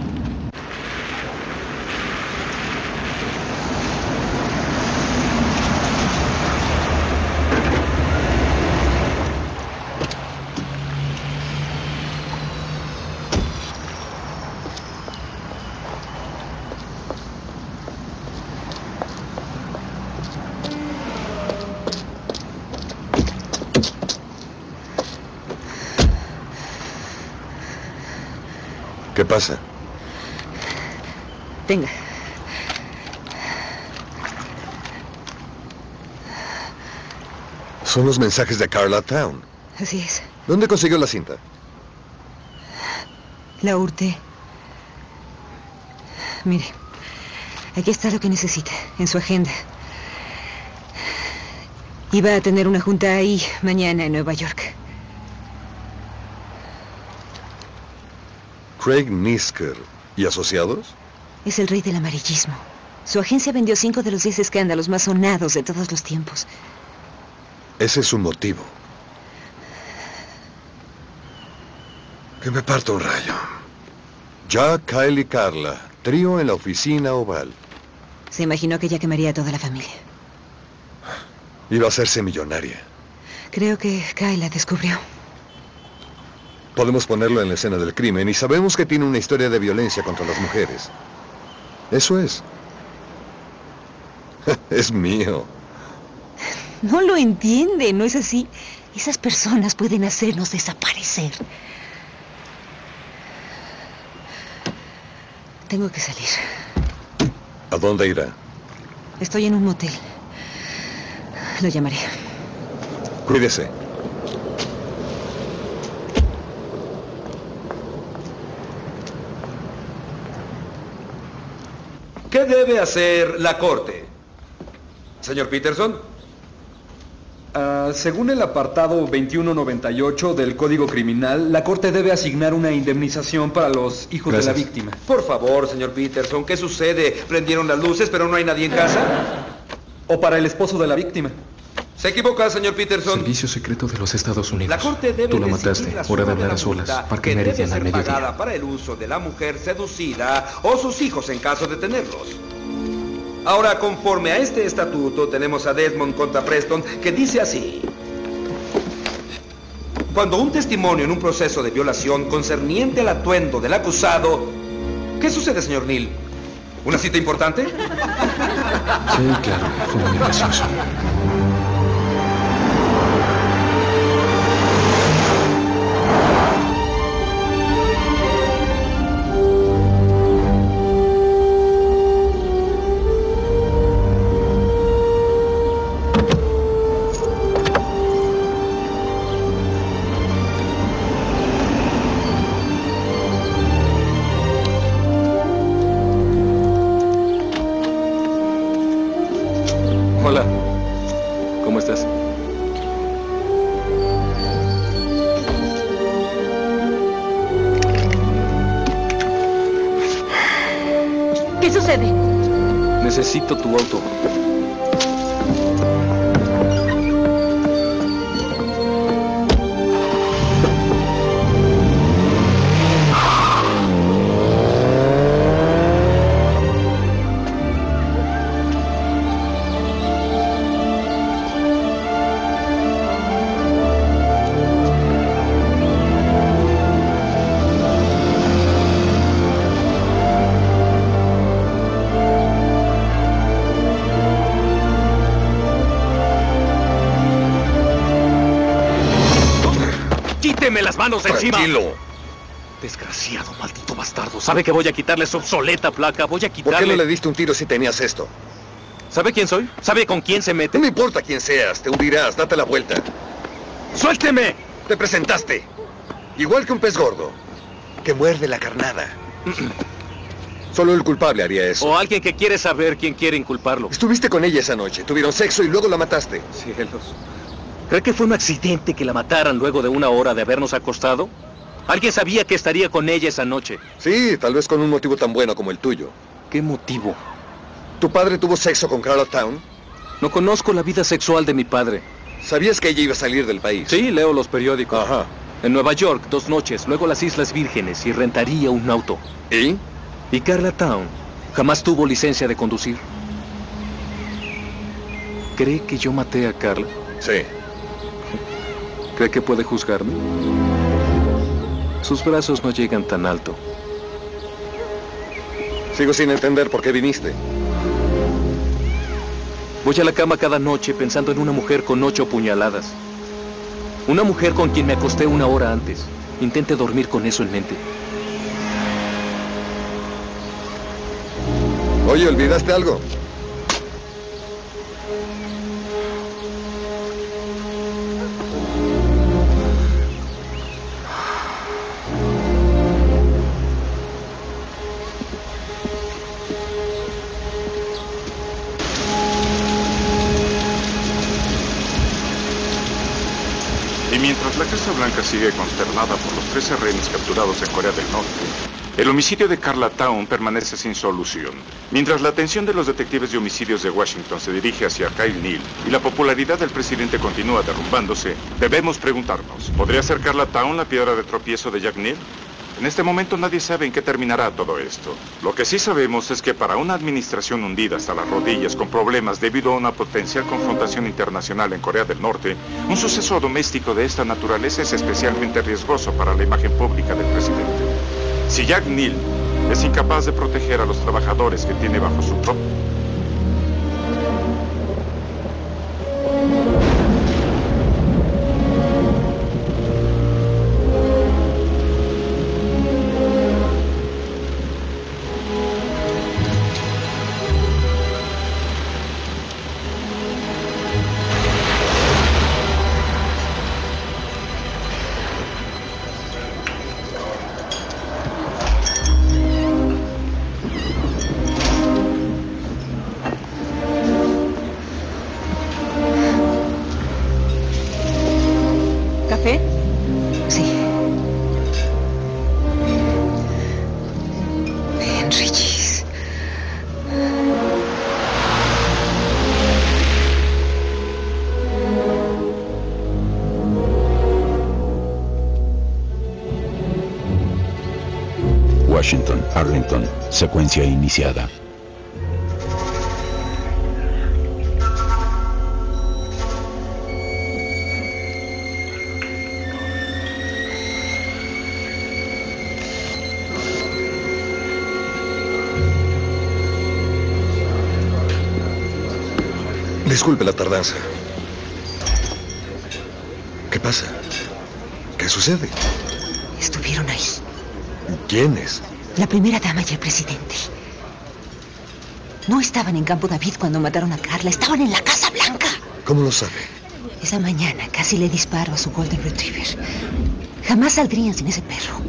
¿Qué pasa?
Tenga.
Son los mensajes de Carla Town.
Así es.
¿Dónde consiguió la cinta?
La hurté. Mire, aquí está lo que necesita, en su agenda. Iba a tener una junta ahí mañana en Nueva York.
Craig Nisker y asociados.
Es el rey del amarillismo. Su agencia vendió 5 de los 10 escándalos más sonados de todos los tiempos.
Ese es su motivo. Que me parta un rayo. Jack, Kyle y Carla, trío en la oficina oval.
Se imaginó que ya quemaría a toda la familia.
Iba a hacerse millonaria.
Creo que Kyle la descubrió.
Podemos ponerlo en la escena del crimen y sabemos que tiene una historia de violencia contra las mujeres. Eso es. Es mío.
No lo entiende, ¿no es así? Esas personas pueden hacernos desaparecer. Tengo que salir.
¿A dónde irá?
Estoy en un motel. Lo llamaré.
Cuídese.
¿Qué debe hacer la Corte? Señor Peterson.
Según el apartado 2198 del Código Criminal, la Corte debe asignar una indemnización para los hijos de la víctima.
Por favor, señor Peterson, ¿qué sucede? ¿Prendieron las luces, pero no hay nadie en casa?
O para el esposo de la víctima.
Se equivoca, señor Peterson.
Servicio secreto de los Estados Unidos.
La Corte debe
Tú la mataste. Hora de hablar a solas. Parque Meridian al mediodía.
Pagada para el uso de la mujer seducida o sus hijos en caso de tenerlos. Ahora, conforme a este estatuto, tenemos a Desmond contra Preston, que dice así: cuando un testimonio en un proceso de violación concerniente al atuendo del acusado... ¿Qué sucede, señor Neal? ¿Una cita importante?
Sí, claro, fue muy gracioso. Hola, ¿cómo estás?
¿Qué sucede?
Necesito tu auto.
¡Quíteme las manos de encima!
Tranquilo.
Desgraciado, maldito bastardo. Sabe que voy a quitarle su obsoleta placa. Voy a quitarle...
¿Por qué no le diste un tiro si tenías esto?
¿Sabe quién soy? ¿Sabe con quién se mete?
No me importa quién seas, te hundirás, date la vuelta.
¡Suélteme!
Te presentaste. Igual que un pez gordo, que muerde la carnada. Solo el culpable haría eso.
O alguien que quiere saber quién quiere inculparlo.
Estuviste con ella esa noche, tuvieron sexo y luego la mataste.
Cielos. ¿Cree que fue un accidente que la mataran luego de una hora de habernos acostado? ¿Alguien sabía que estaría con ella esa noche?
Sí, tal vez con un motivo tan bueno como el tuyo.
¿Qué motivo?
¿Tu padre tuvo sexo con Carla Town?
No conozco la vida sexual de mi padre.
¿Sabías que ella iba a salir del país?
Sí, leo los periódicos.
Ajá.
En Nueva York, 2 noches, luego las Islas Vírgenes y rentaría un auto.
¿Y?
Y Carla Town jamás tuvo licencia de conducir. ¿Cree que yo maté a Carla?
Sí.
¿Cree que puede juzgarme? Sus brazos no llegan tan alto.
Sigo sin entender por qué viniste.
Voy a la cama cada noche pensando en una mujer con 8 puñaladas. Una mujer con quien me acosté 1 hora antes. Intente dormir con eso en mente.
Oye, ¿olvidaste algo?
Y mientras la Casa Blanca sigue consternada por los 13 rehenes capturados en Corea del Norte, el homicidio de Carla Town permanece sin solución. Mientras la atención de los detectives de homicidios de Washington se dirige hacia Kyle Neal y la popularidad del presidente continúa derrumbándose, debemos preguntarnos, ¿podría ser Carla Town la piedra de tropiezo de Jack Neal? En este momento nadie sabe en qué terminará todo esto. Lo que sí sabemos es que para una administración hundida hasta las rodillas con problemas debido a una potencial confrontación internacional en Corea del Norte, un suceso doméstico de esta naturaleza es especialmente riesgoso para la imagen pública del presidente. Si Jack Neal es incapaz de proteger a los trabajadores que tiene bajo su propio...
¿Café?
Sí. Ven, Regis.
Washington, Arlington, secuencia iniciada.
Disculpe la tardanza. ¿Qué pasa? ¿Qué sucede?
Estuvieron ahí.
¿Quiénes?
La primera dama y el presidente. No estaban en Campo David cuando mataron a Carla. Estaban en la Casa Blanca.
¿Cómo lo sabe?
Esa mañana casi le disparo a su Golden Retriever. Jamás saldrían sin ese perro.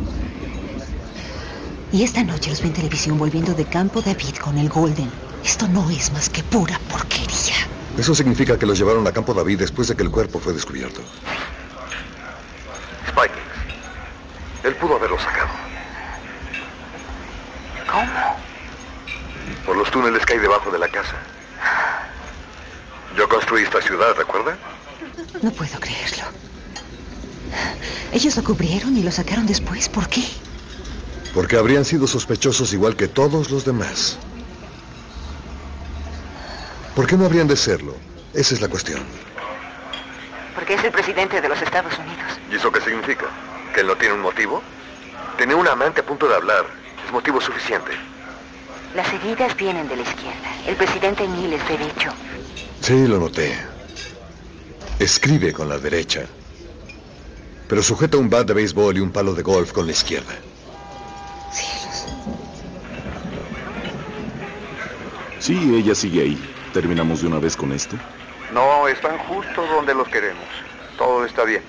Y esta noche los vi en televisión volviendo de Campo David con el Golden. Esto no es más que pura porquería.
Eso significa que los llevaron a Campo David después de que el cuerpo fue descubierto.
Spikings. Él pudo haberlo sacado.
¿Cómo?
Por los túneles que hay debajo de la casa. Yo construí esta ciudad, ¿recuerda?
No puedo creerlo. Ellos lo cubrieron y lo sacaron después. ¿Por qué?
Porque habrían sido sospechosos igual que todos los demás. ¿Por qué no habrían de serlo? Esa es la cuestión.
Porque es el presidente de los Estados Unidos.
¿Y eso qué significa? ¿Que él no tiene un motivo? Tiene una amante a punto de hablar. Es motivo suficiente.
Las heridas vienen de la izquierda. El presidente Neil es derecho.
Sí, lo noté. Escribe con la derecha. Pero sujeta un bat de béisbol y un palo de golf con la izquierda.
Sí, ella sigue ahí. ¿Terminamos de una vez con esto?
No, están justo donde los queremos. Todo está bien.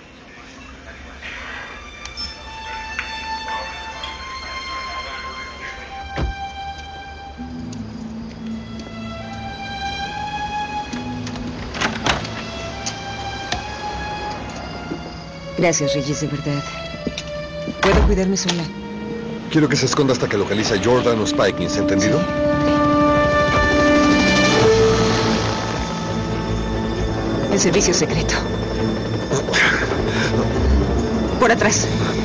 Gracias, Regis, de verdad. Puedo cuidarme sola.
Quiero que se esconda hasta que localice a Jordan o Spikings, ¿entendido?
El servicio secreto. Por atrás.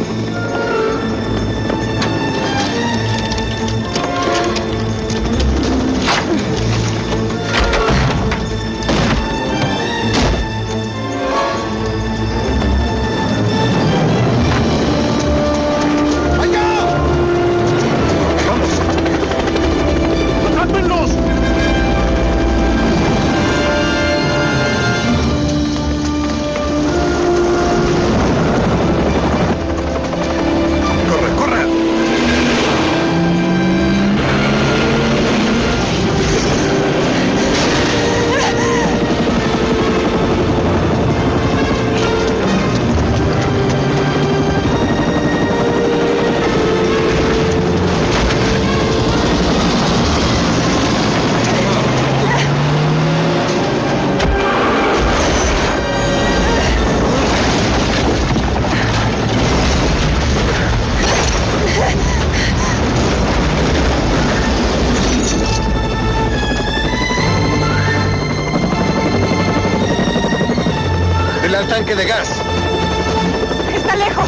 Al tanque de gas.
Está lejos.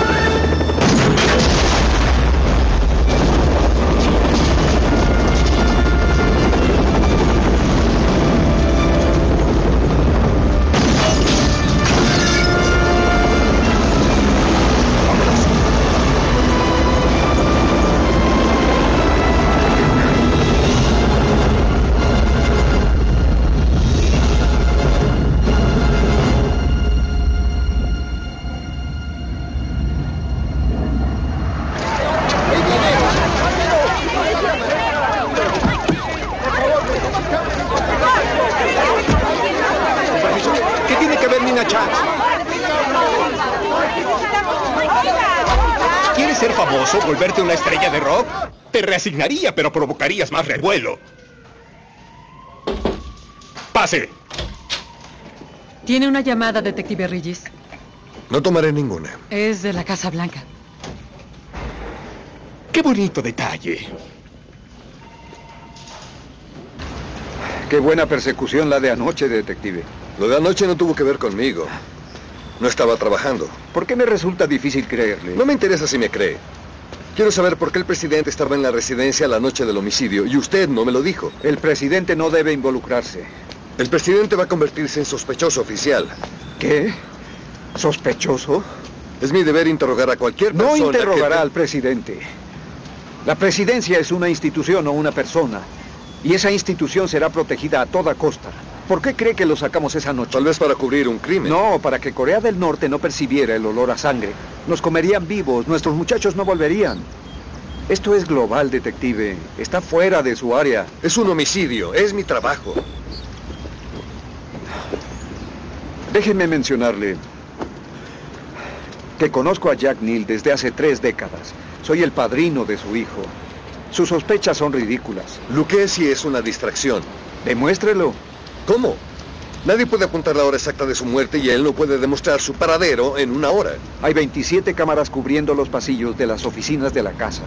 ¿Quieres ser famoso, volverte una estrella de rock? Te reasignaría, pero provocarías más revuelo. ¡Pase!
Tiene una llamada, detective Regis.
No tomaré ninguna.
Es de la Casa Blanca.
¡Qué bonito detalle!
Qué buena persecución la de anoche, detective.
Lo de anoche no tuvo que ver conmigo. No estaba trabajando.
¿Por qué me resulta difícil creerle?
No me interesa si me cree. Quiero saber por qué el presidente estaba en la residencia la noche del homicidio y usted no me lo dijo.
El presidente no debe involucrarse.
El presidente va a convertirse en sospechoso oficial.
¿Qué? ¿Sospechoso?
Es mi deber interrogar a cualquier persona.
No interrogará al presidente. La presidencia es una institución o una persona. Y esa institución será protegida a toda costa. ¿Por qué cree que lo sacamos esa noche?
Tal vez para cubrir un crimen.
No, para que Corea del Norte no percibiera el olor a sangre. Nos comerían vivos, nuestros muchachos no volverían. Esto es global, detective. Está fuera de su área.
Es un homicidio, es mi trabajo.
Déjeme mencionarle que conozco a Jack Neal desde hace 3 décadas. Soy el padrino de su hijo. Sus sospechas son ridículas.
Lucchesi es una distracción.
Demuéstrelo.
¿Cómo? Nadie puede apuntar la hora exacta de su muerte y él no puede demostrar su paradero en 1 hora.
Hay 27 cámaras cubriendo los pasillos de las oficinas de la casa.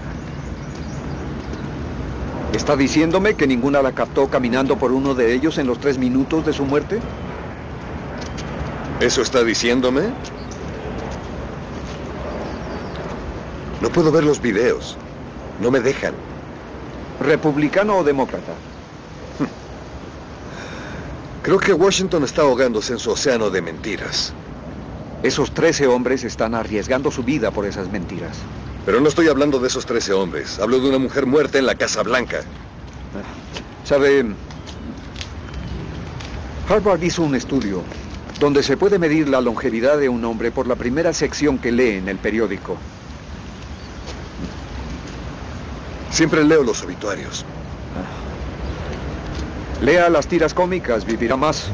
¿Está diciéndome que ninguna la captó caminando por uno de ellos en los 3 minutos de su muerte?
¿Eso está diciéndome? No puedo ver los videos. No me dejan.
¿Republicano o demócrata?
Creo que Washington está ahogándose en su océano de mentiras.
Esos 13 hombres están arriesgando su vida por esas mentiras.
Pero no estoy hablando de esos 13 hombres. Hablo de una mujer muerta en la Casa Blanca.
¿Sabe? Harvard hizo un estudio donde se puede medir la longevidad de un hombre por la primera sección que lee en el periódico.
Siempre leo los obituarios.
Lea las tiras cómicas, vivirá más.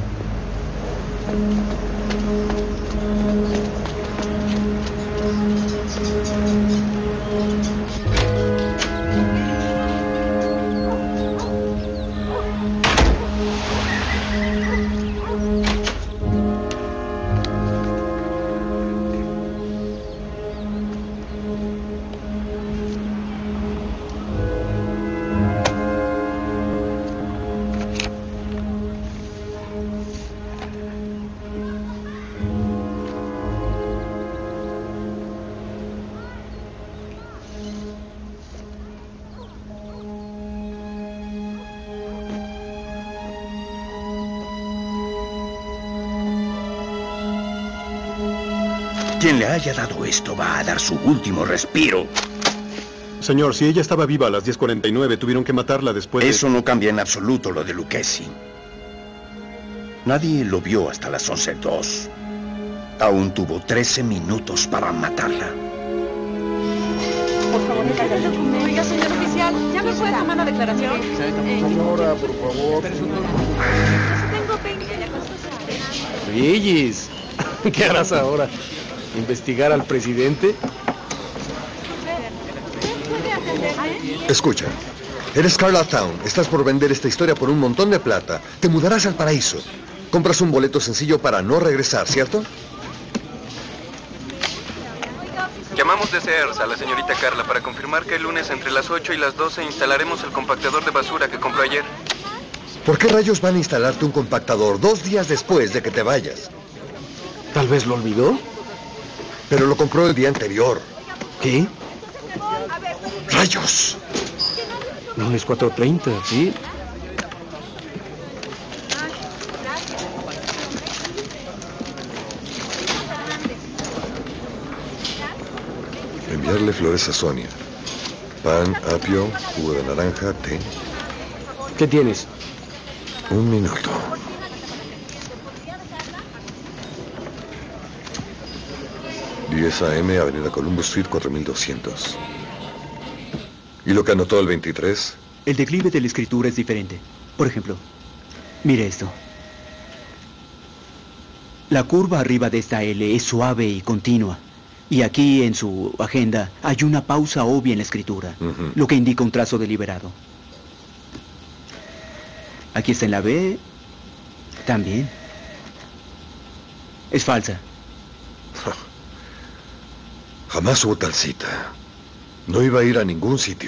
Quien le haya dado esto va a dar su último respiro.
Señor, si ella estaba viva a las 10:49, tuvieron que matarla después de...
Eso no cambia en absoluto lo de Lucchesi. Nadie lo vio hasta las 11:02. Aún tuvo 13 minutos para matarla.
Por favor, me el documento. Oiga, señor oficial, ¿ya me puede tomar la declaración?
Señora, por favor.
Tengo 20, la cosa.
Luigis, ¿qué harás ahora? ¿Investigar al presidente?
Escucha, eres Carla Town. Estás por vender esta historia por un montón de plata. Te mudarás al paraíso. Compras un boleto sencillo para no regresar, ¿cierto?
Llamamos de Sears a la señorita Carla para confirmar que el lunes entre las 8 y las 12 instalaremos el compactador de basura que compró ayer.
¿Por qué rayos van a instalarte un compactador 2 días después de que te vayas?
Tal vez lo olvidó.
Pero lo compró el día anterior.
¿Qué?
¡Rayos!
Lunes 4:30, ¿sí?
Enviarle flores a Sonia. Pan, apio, jugo de naranja, té.
¿Qué tienes?
1 minuto. ...10 AM, Avenida Columbus Street, 4200. ¿Y lo que anotó el 23?
El declive de la escritura es diferente. Por ejemplo, mire esto. La curva arriba de esta L es suave y continua. Y aquí en su agenda hay una pausa obvia en la escritura, lo que indica un trazo deliberado. Aquí está en la B, también. Es falsa.
Jamás hubo tal cita. No iba a ir a ningún sitio.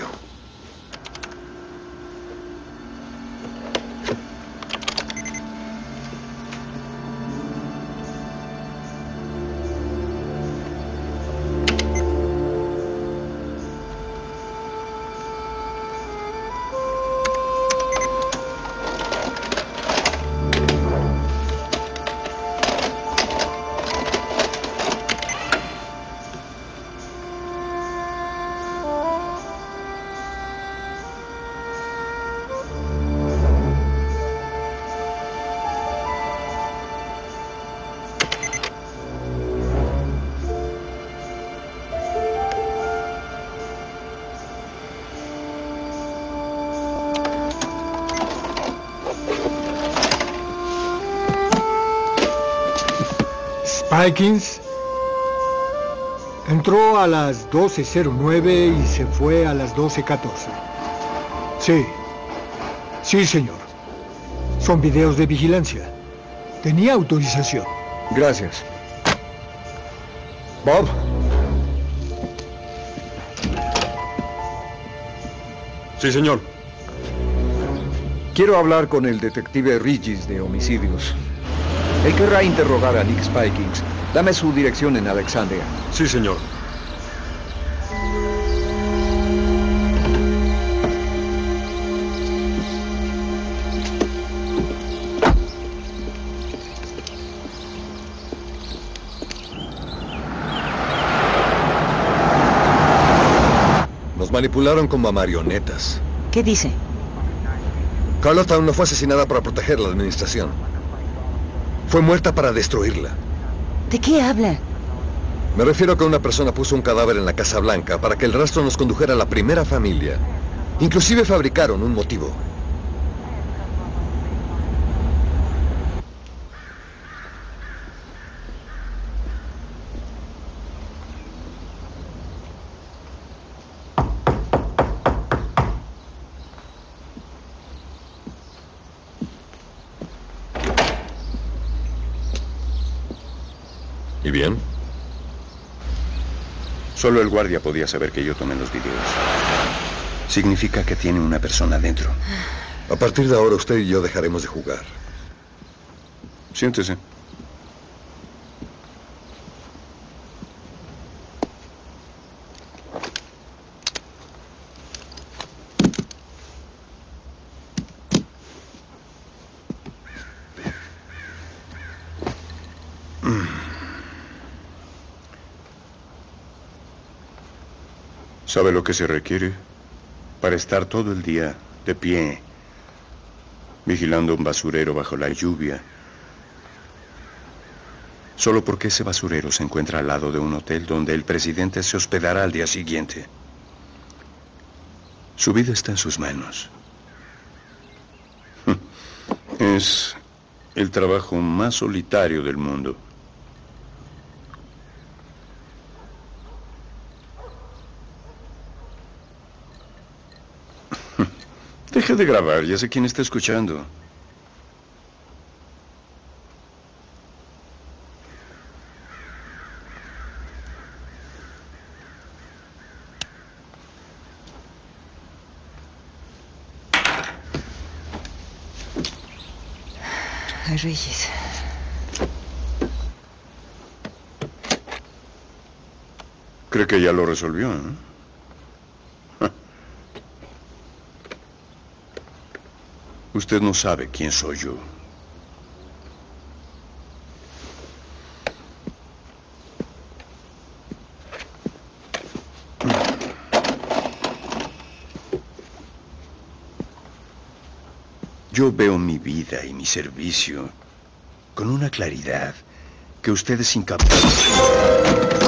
Spikings entró a las 12:09 y se fue a las 12:14. Sí, señor. Son videos de vigilancia. Tenía autorización.
Gracias. Bob.
Sí, señor.
Quiero hablar con el detective Regis de homicidios. Él querrá interrogar a Nick Spikings. Dame su dirección en Alexandria.
Sí, señor.
Nos manipularon como a marionetas.
¿Qué dice?
Carla Town no fue asesinada para proteger la administración. Fue muerta para destruirla.
¿De qué habla?
Me refiero a que una persona puso un cadáver en la Casa Blanca para que el rastro nos condujera a la primera familia. Inclusive fabricaron un motivo. ¿Y bien?
Solo el guardia podía saber que yo tomé los videos. Significa que tiene una persona dentro.
A partir de ahora usted y yo dejaremos de jugar.
Siéntese. ¿Sabe lo que se requiere para estar todo el día de pie, vigilando un basurero bajo la lluvia? Solo porque ese basurero se encuentra al lado de un hotel donde el presidente se hospedará al día siguiente. Su vida está en sus manos. Es el trabajo más solitario del mundo. Deja de grabar, ya sé quién está escuchando.
Ay, Regis.
Cree que ya lo resolvió, ¿eh? Usted no sabe quién soy yo. Yo veo mi vida y mi servicio con una claridad que usted es incapaz de...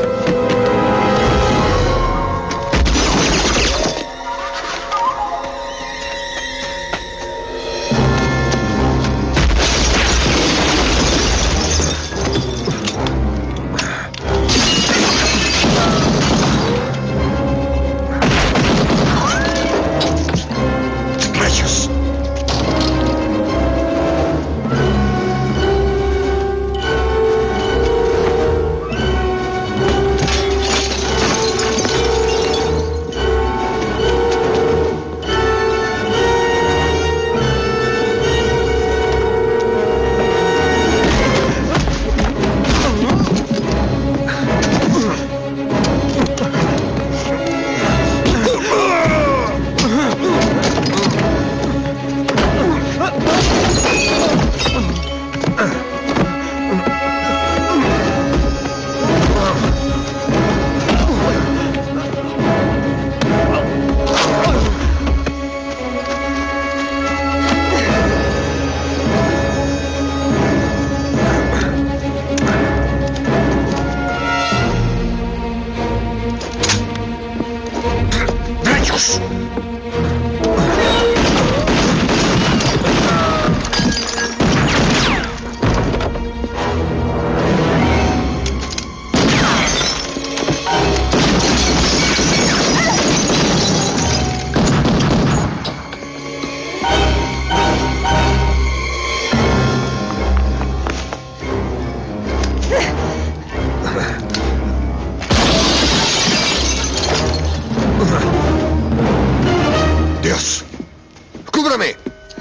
¡Dios! ¡Cúbrame!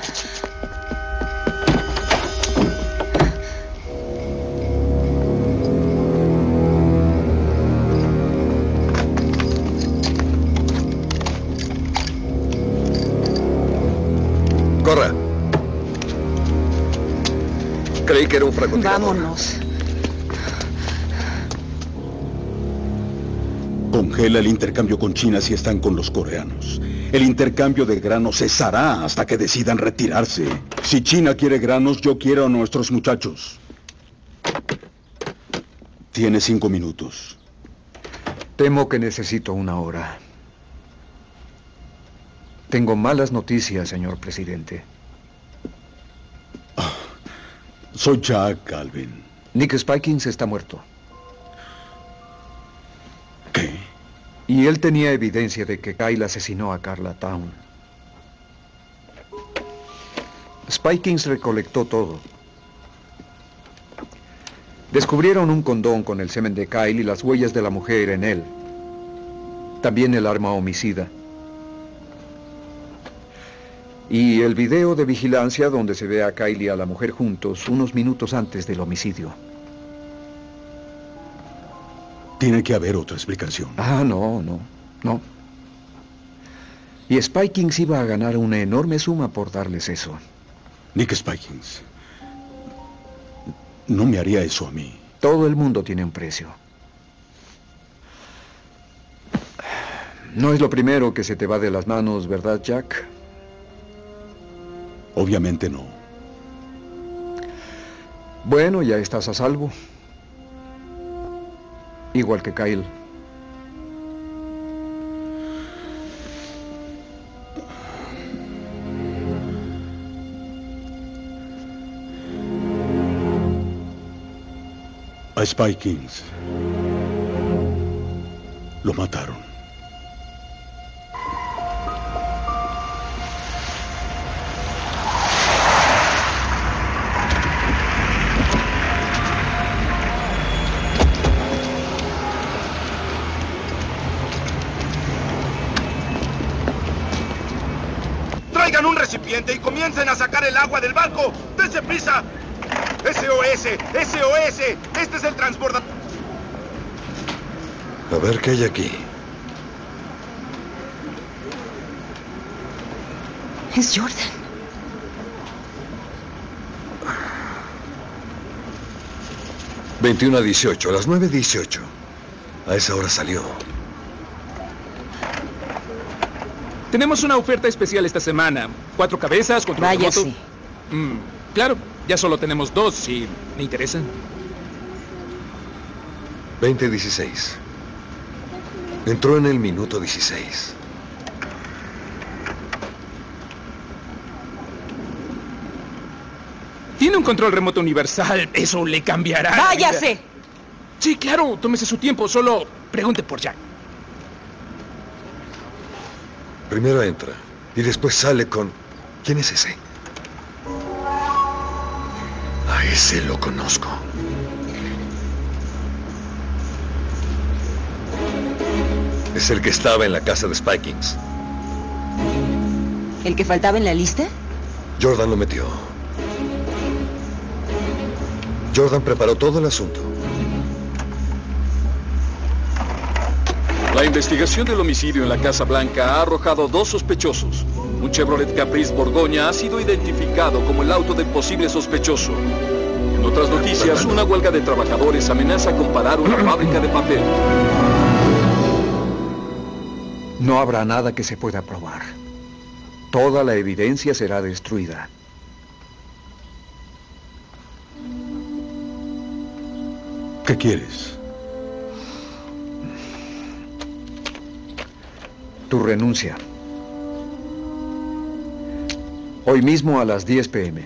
¡Corra! Creí que era un francotirador.
Vámonos.
Congela el intercambio con China si están con los coreanos. El intercambio de granos cesará hasta que decidan retirarse. Si China quiere granos, yo quiero a nuestros muchachos. Tiene 5 minutos.
Temo que necesito 1 hora. Tengo malas noticias, señor presidente.
Soy Jack Calvin.
Nick Spikings está muerto.
¿Qué?
Y él tenía evidencia de que Kyle asesinó a Carla Town. Spikings recolectó todo. Descubrieron un condón con el semen de Kyle y las huellas de la mujer en él. También el arma homicida. Y el video de vigilancia donde se ve a Kyle y a la mujer juntos unos minutos antes del homicidio.
Tiene que haber otra explicación.
No. Y Spikings iba a ganar una enorme suma por darles eso.
Nick Spikings no me haría eso a mí.
Todo el mundo tiene un precio. No es lo primero que se te va de las manos, ¿verdad, Jack?
Obviamente no.
Bueno, ya estás a salvo. Igual que Kyle.
A Spikings lo mataron.
Traigan un recipiente y comiencen a sacar el agua del barco. ¡Dense prisa! ¡SOS! ¡SOS! ¡Este es el transbordador!
A ver qué hay aquí.
Es Jordan.
...21:18, a las 9:18. A esa hora salió.
Tenemos una oferta especial esta semana. 4 cabezas contra un remoto. Claro, ya solo tenemos 2, si me interesan.
20:16. Entró en el minuto 16.
Tiene un control remoto universal. Eso le cambiará.
¡Váyase!
Sí, claro, tómese su tiempo. Solo pregunte por Jack.
Primero entra y después sale con... ¿Quién es ese? A ese lo conozco. Es el que estaba en la casa de Spikings.
¿El que faltaba en la lista?
Jordan lo metió. Jordan preparó todo el asunto.
La investigación del homicidio en la Casa Blanca ha arrojado 2 sospechosos. Un Chevrolet Caprice Borgoña ha sido identificado como el auto del posible sospechoso. En otras noticias, una huelga de trabajadores amenaza con parar una fábrica de papel.
No habrá nada que se pueda probar. Toda la evidencia será destruida.
¿Qué quieres?
Tu renuncia. Hoy mismo a las 10 p.m.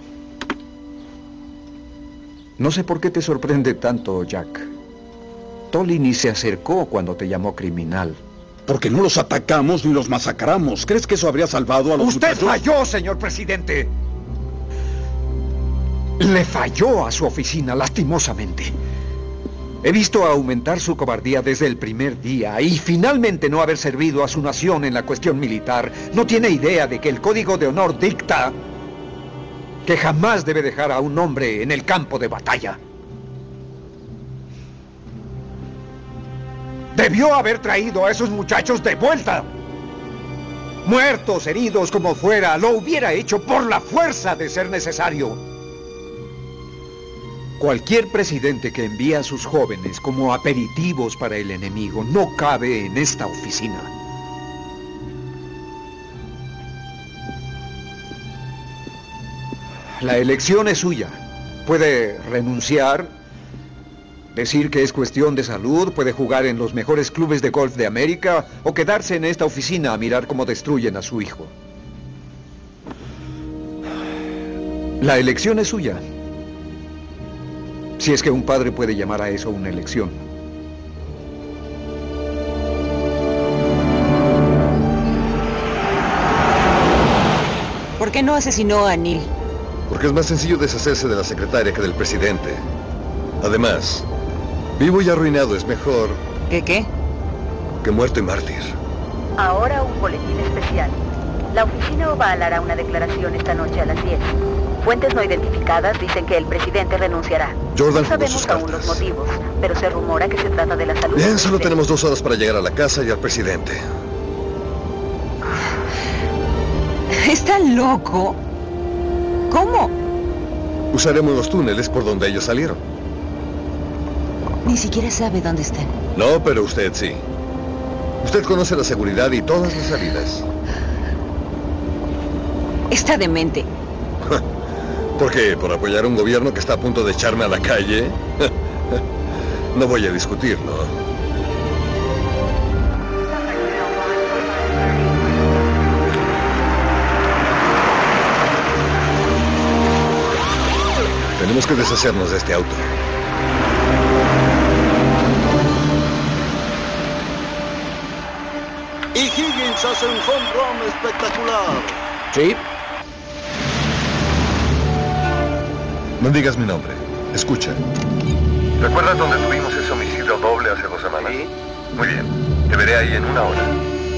No sé por qué te sorprende tanto, Jack. Tully ni se acercó cuando te llamó criminal.
Porque no los atacamos ni los masacramos. ¿Crees que eso habría salvado a los
¡Usted
muchachos?
falló, señor presidente!
Le falló a su oficina, lastimosamente. He visto aumentar su cobardía desde el primer día y finalmente no haber servido a su nación en la cuestión militar. No tiene idea de que el Código de Honor dicta que jamás debe dejar a un hombre en el campo de batalla. Debió haber traído a esos muchachos de vuelta. Muertos, heridos, como fuera, lo hubiera hecho por la fuerza de ser necesario. Cualquier presidente que envía a sus jóvenes como aperitivos para el enemigo no cabe en esta oficina. La elección es suya. Puede renunciar, decir que es cuestión de salud, puede jugar en los mejores clubes de golf de América o quedarse en esta oficina a mirar cómo destruyen a su hijo. La elección es suya. Si es que un padre puede llamar a eso una elección.
¿Por qué no asesinó a Neil?
Porque es más sencillo deshacerse de la secretaria que del presidente. Además, vivo y arruinado es mejor...
¿Qué?
Que muerto y mártir.
Ahora un boletín especial. La oficina oval hará una declaración esta noche a las 10. Fuentes no identificadas dicen que el presidente renunciará.
Jordan
no sabemos aún los motivos, pero se rumora que se trata de la salud.
Bien, solo tenemos 2 horas para llegar a la casa y al presidente.
¿Está loco? ¿Cómo?
Usaremos los túneles por donde ellos salieron.
Ni siquiera sabe dónde están.
No, pero usted sí. Usted conoce la seguridad y todas las salidas.
Está demente.
¿Por qué? ¿Por apoyar a un gobierno que está a punto de echarme a la calle? No voy a discutirlo. Tenemos que deshacernos de este auto.
Y Higgins hace un home run espectacular.
Sí.
No digas mi nombre. Escucha.
¿Recuerdas dónde tuvimos ese homicidio doble hace 2 semanas? Sí. Muy bien. Te veré ahí en 1 hora.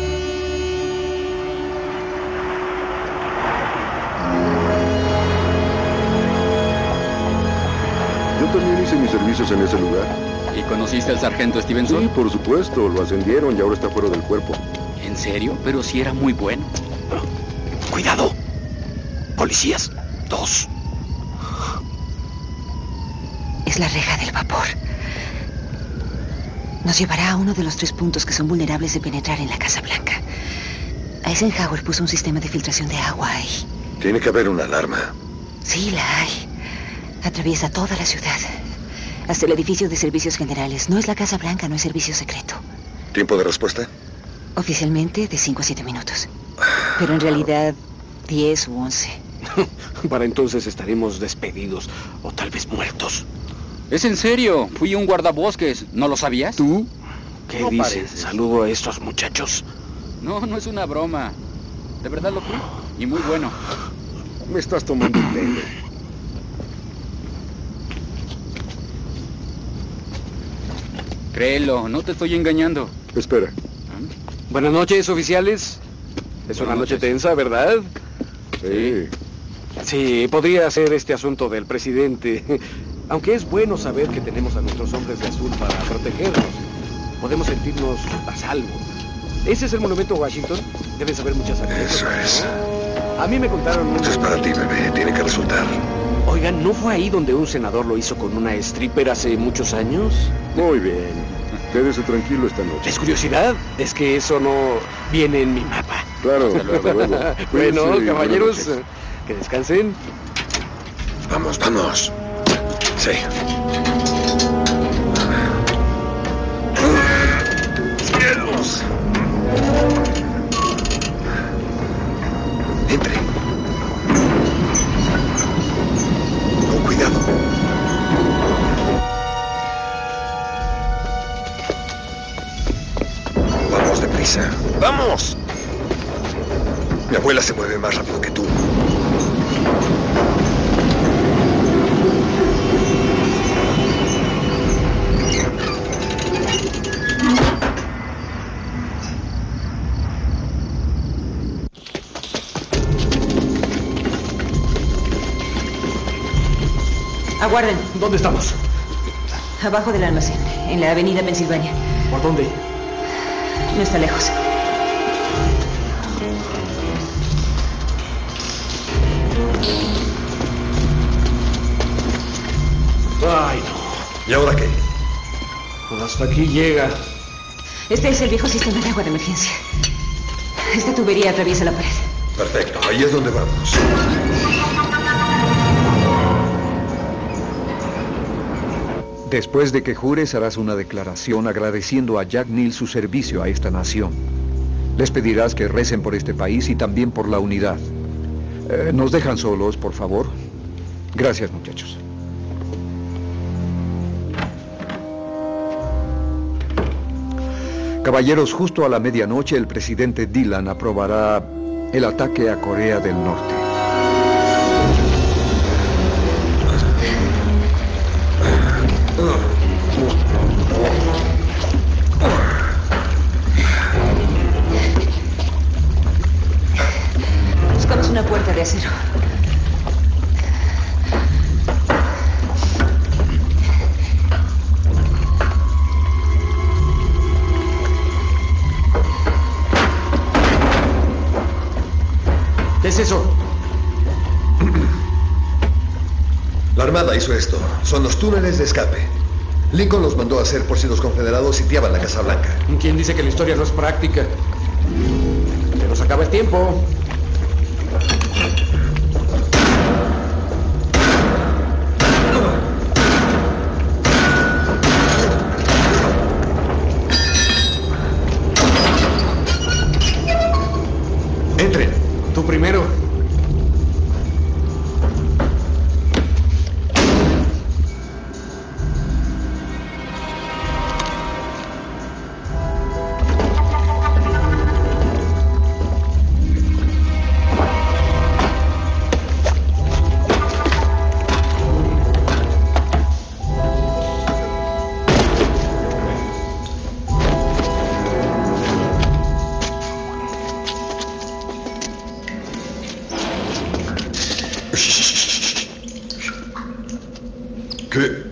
Yo también hice mis servicios en ese lugar.
¿Y conociste al sargento Stevenson?
Sí, por supuesto. Lo ascendieron y ahora está fuera del cuerpo.
¿En serio? Pero sí era muy bueno.
¡Cuidado! ¡Policías! 2.
Es la reja del vapor. Nos llevará a uno de los 3 puntos que son vulnerables de penetrar en la Casa Blanca. Eisenhower puso un sistema de filtración de agua ahí.
Tiene que haber una alarma.
Sí, la hay. Atraviesa toda la ciudad. Hasta el edificio de servicios generales. No es la Casa Blanca, no es servicio secreto.
¿Tiempo de respuesta?
Oficialmente de 5 a 7 minutos. Pero en realidad 10 u 11.
Para entonces estaremos despedidos o tal vez muertos.
Es en serio, fui un guardabosques, ¿no lo sabías?
¿Tú? ¿Qué
no
dices?
pareces.
Saludo a estos muchachos.
No, no es una broma. De verdad lo fui. Y muy bueno.
Me estás tomando el pelo.
Créelo, no te estoy engañando.
Espera.
Buenas noches, oficiales. Es una noche tensa, ¿verdad?
Sí.
Sí, podría ser este asunto del presidente. Aunque es bueno saber que tenemos a nuestros hombres de azul para protegernos. Podemos sentirnos a salvo. ¿Ese es el monumento a Washington? Deben saber muchas anécdotas.
Eso es.
A mí me contaron...
Esto es para ti, bebé. Tiene que resultar.
Oigan, ¿no fue ahí donde un senador lo hizo con una stripper hace muchos años?
Muy bien. Quédese tranquilo esta noche.
¿Es curiosidad? Es que eso no viene en mi mapa.
Claro, luego.
Bueno,
Sí,
caballeros, que descansen.
Vamos, vamos. Sí. ¡Cielos! Entre. Con cuidado. Vamos deprisa. ¡Vamos! Mi abuela se mueve más rápido que tú.
Aguarden.
¿Dónde estamos?
Abajo del almacén, en la avenida Pensilvania.
¿Por dónde?
No está lejos.
Ay, no.
¿Y ahora qué?
Pues hasta aquí llega.
Este es el viejo sistema de agua de emergencia. Esta tubería atraviesa la pared.
Perfecto, ahí es donde vamos.
Después de que jures, harás una declaración agradeciendo a Jack Neal su servicio a esta nación. Les pedirás que recen por este país y también por la unidad. ¿Nos dejan solos, por favor? Gracias, muchachos. Caballeros, justo a la medianoche el presidente Dillon aprobará el ataque a Corea del Norte.
Buscamos una puerta de acero.
¿Qué es eso?
La Armada hizo esto. Son los túneles de escape. Lincoln los mandó a hacer por si los confederados sitiaban la Casa Blanca.
¿Quién dice que la historia no es práctica? Se nos acaba el tiempo.
Entren.
Tú primero.
¿Qué?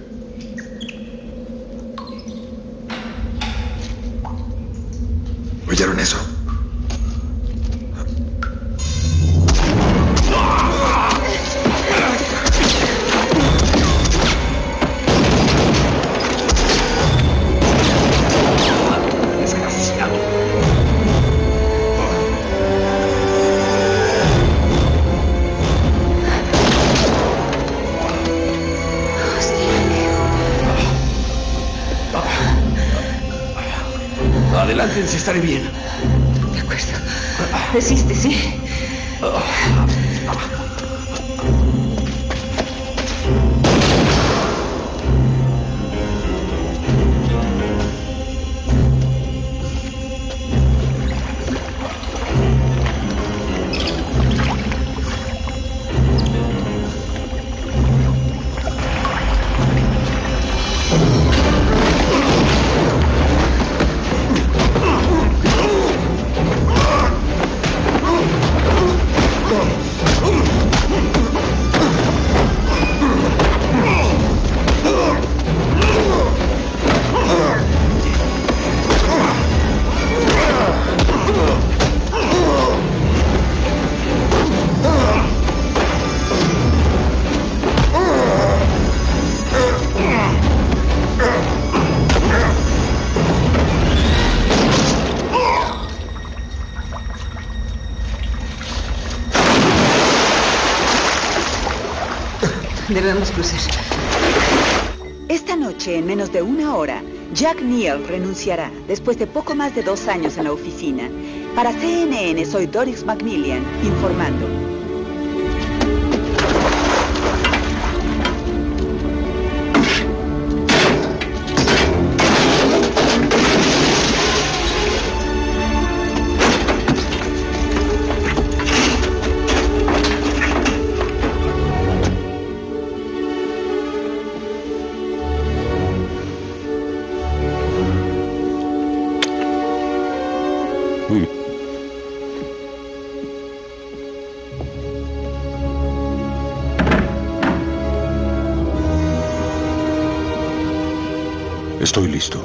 ¿Oyeron eso?
Adelántense, estaré bien.
De acuerdo. Resiste, ¿sí? Debemos cruzar.
Esta noche, en menos de una hora, Jack Neal renunciará después de poco más de 2 años en la oficina. Para CNN, soy Doris McMillan, informando.
Estoy listo.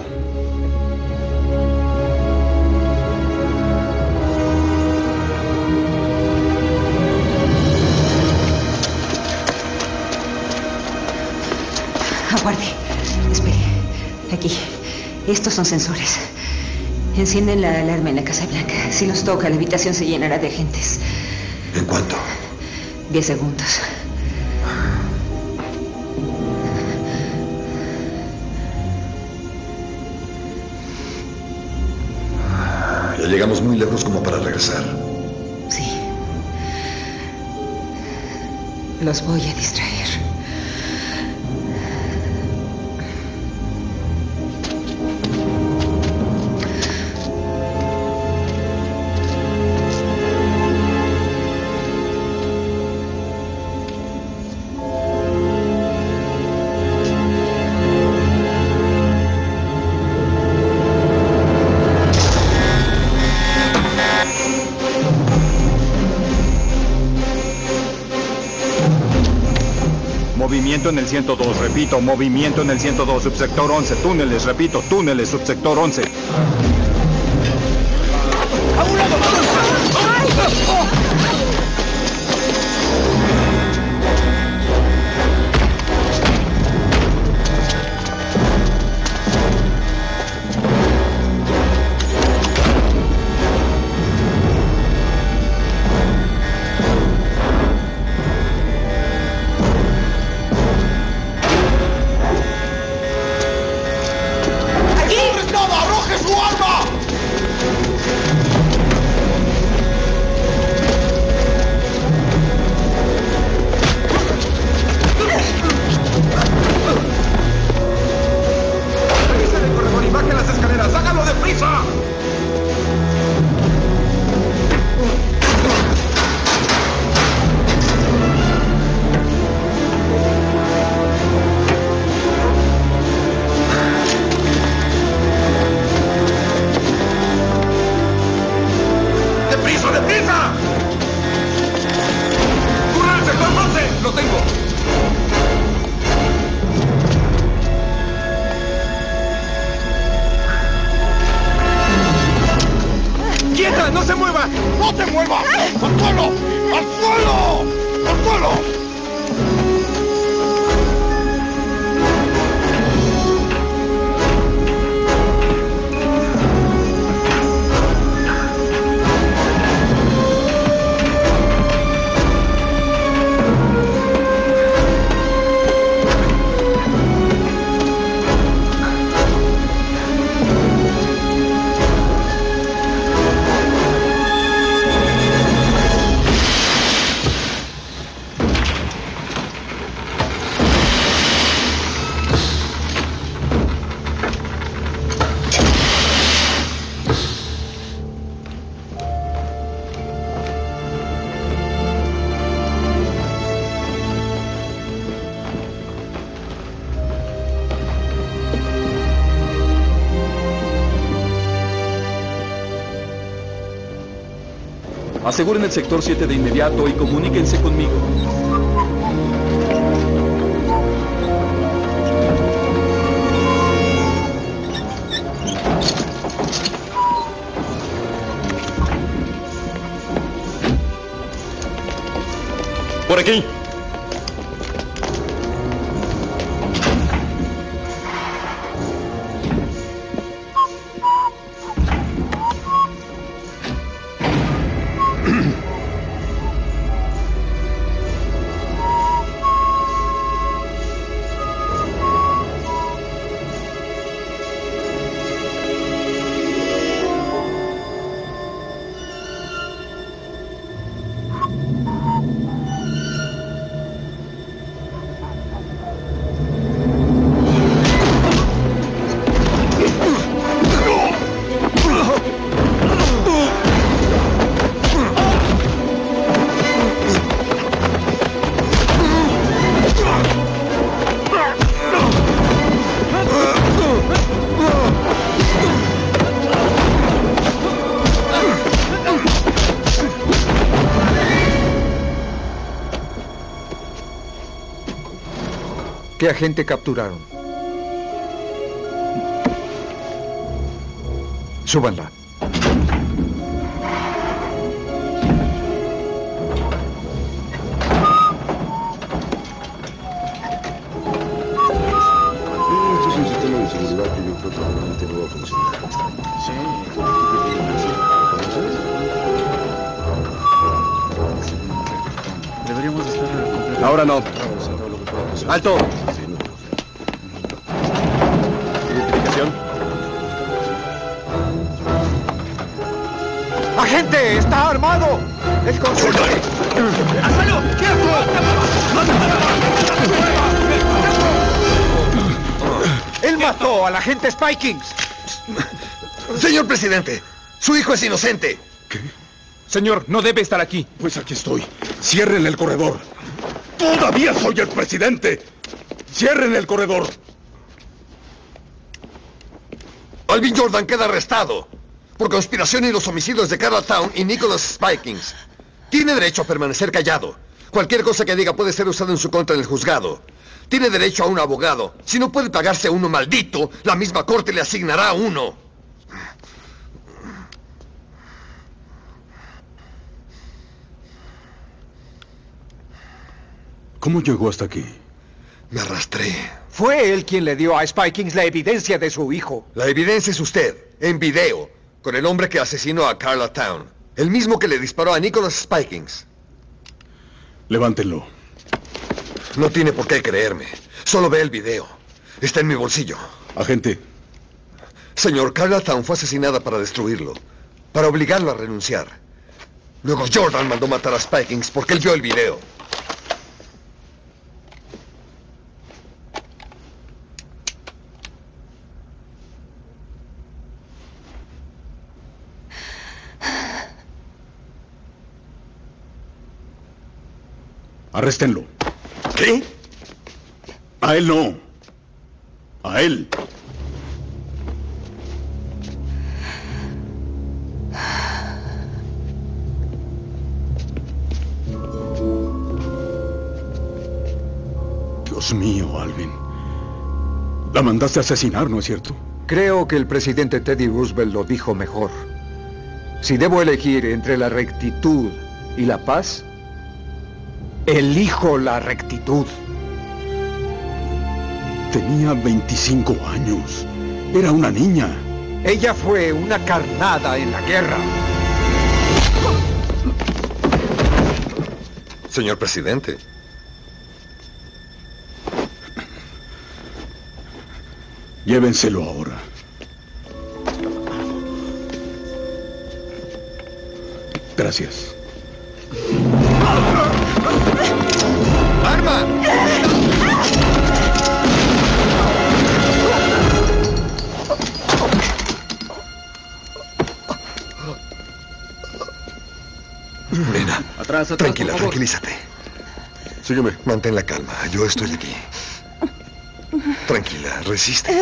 Aguarde. Espere. Aquí. Estos son sensores. Encienden la alarma en la Casa Blanca. Si los toca, la habitación se llenará de agentes.
¿En cuánto?
10 segundos.
Ya llegamos muy lejos como para regresar.
Sí. Los voy a distraer.
Movimiento en el 102, repito, movimiento en el 102, subsector 11, túneles, repito, túneles, subsector 11.
¡A un lado!
Aseguren el sector 7 de inmediato y comuníquense conmigo.
Por aquí.
¿Qué agente capturaron? Súbanla.
Este es un sistema de seguridad que yo creo que probablemente no va a funcionar.
Deberíamos estar completamente...
Ahora no. ¡Alto!
¿Identificación?
¡Agente! ¡Está armado! ¡El consultor! ¡Hazlo! ¡Él mató al agente Spikings!
Señor presidente, su hijo es inocente.
¿Qué? Señor, no debe estar aquí.
Pues aquí estoy. Cierren el corredor. ¡Todavía soy el presidente! ¡Cierren el corredor!
Alvin Jordan queda arrestado por conspiración y los homicidios de Carla Town y Nicholas Spikings. Tiene derecho a permanecer callado. Cualquier cosa que diga puede ser usada en su contra en el juzgado. Tiene derecho a un abogado. Si no puede pagarse uno maldito, la misma corte le asignará uno.
¿Cómo llegó hasta aquí?
Me arrastré.
Fue él quien le dio a Spikings la evidencia de su hijo.
La evidencia es usted, en video, con el hombre que asesinó a Carla Town. El mismo que le disparó a Nicholas Spikings.
Levántenlo.
No tiene por qué creerme. Solo ve el video. Está en mi bolsillo.
Agente.
Señor, Carla Town fue asesinada para destruirlo. Para obligarlo a renunciar. Luego Jordan mandó matar a Spikings porque él vio el video.
Arréstenlo.
¿Qué?
A él no. A él. Dios mío, Alvin. La mandaste a asesinar, ¿no es cierto?
Creo que el presidente Teddy Roosevelt lo dijo mejor. Si debo elegir entre la rectitud y la paz, elijo la rectitud.
Tenía 25 años. Era una niña.
Ella fue una carnada en la guerra.
Señor presidente.
Llévenselo ahora. Gracias.
¡Arma! Nena,
atrás,
tranquila,
por favor.
tranquilízate.
Sígueme.
Mantén la calma, yo estoy aquí. Tranquila, resiste.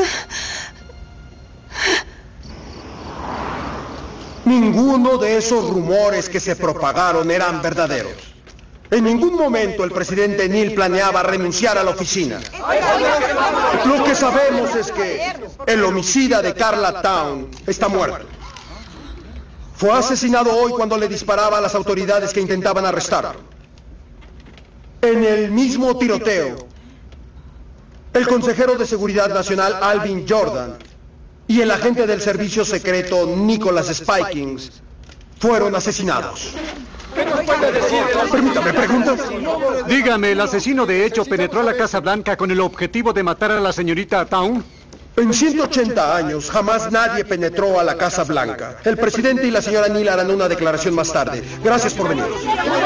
Ninguno de esos rumores que se propagaron eran verdaderos. En ningún momento el presidente Neil planeaba renunciar a la oficina. Lo que sabemos es que el homicida de Carla Town está muerto. Fue asesinado hoy cuando le disparaba a las autoridades que intentaban arrestarlo. En el mismo tiroteo, el consejero de Seguridad Nacional Alvin Jordan y el agente del servicio secreto Nicholas Spikings fueron asesinados. Permítame, ¿preguntas?
Dígame, ¿el asesino de hecho penetró a la Casa Blanca con el objetivo de matar a la señorita Town?
En 180 años jamás nadie penetró a la Casa Blanca. El presidente y la señora Neal harán una declaración más tarde. Gracias por venir.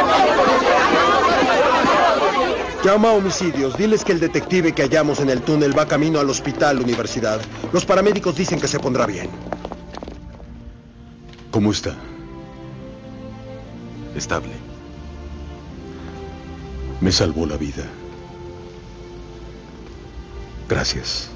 Llama a homicidios. Diles que el detective que hallamos en el túnel va camino al hospital universidad. Los paramédicos dicen que se pondrá bien.
¿Cómo está?
Estable.
Me salvó la vida. Gracias.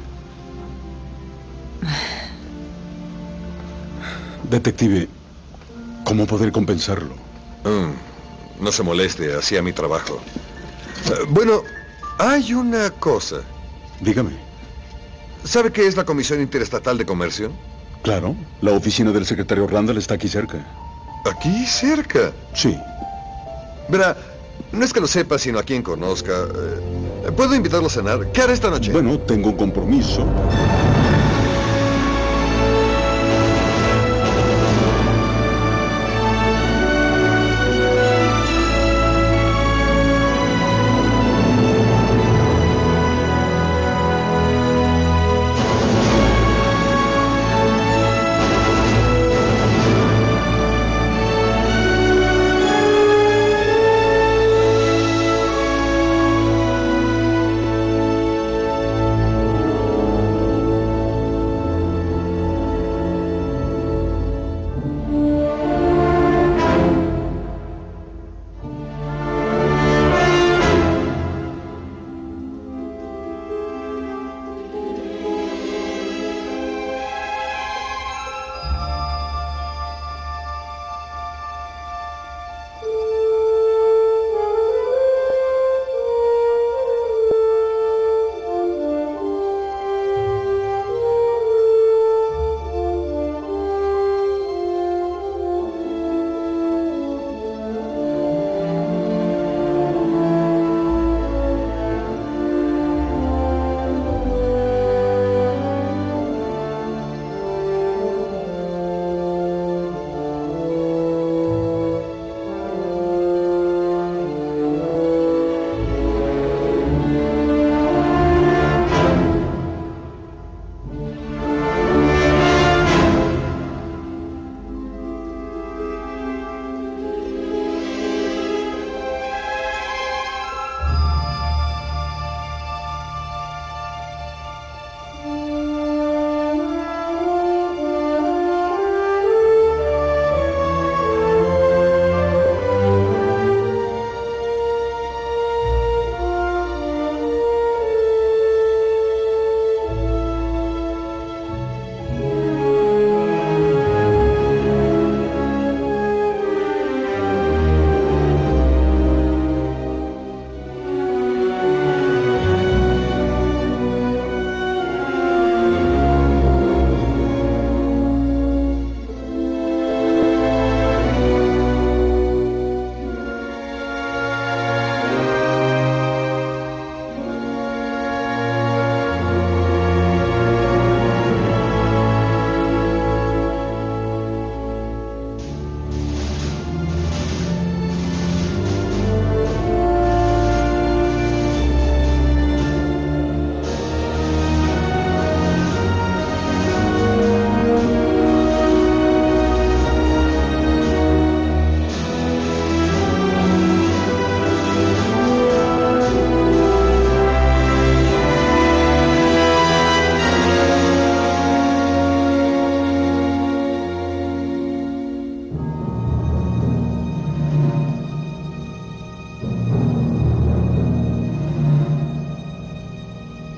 Detective, ¿cómo poder compensarlo?
No se moleste, hacía mi trabajo. Bueno, hay una cosa.
Dígame.
¿Sabe qué es la Comisión Interestatal de Comercio?
Claro, la oficina del secretario Randall está aquí cerca.
¿Aquí cerca?
Sí.
Verá, no es que lo sepa, sino a quien conozca. ¿Puedo invitarlo a cenar? ¿Qué hará esta noche?
Bueno, tengo un compromiso.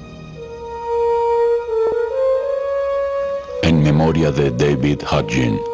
memoria de David Hodgin.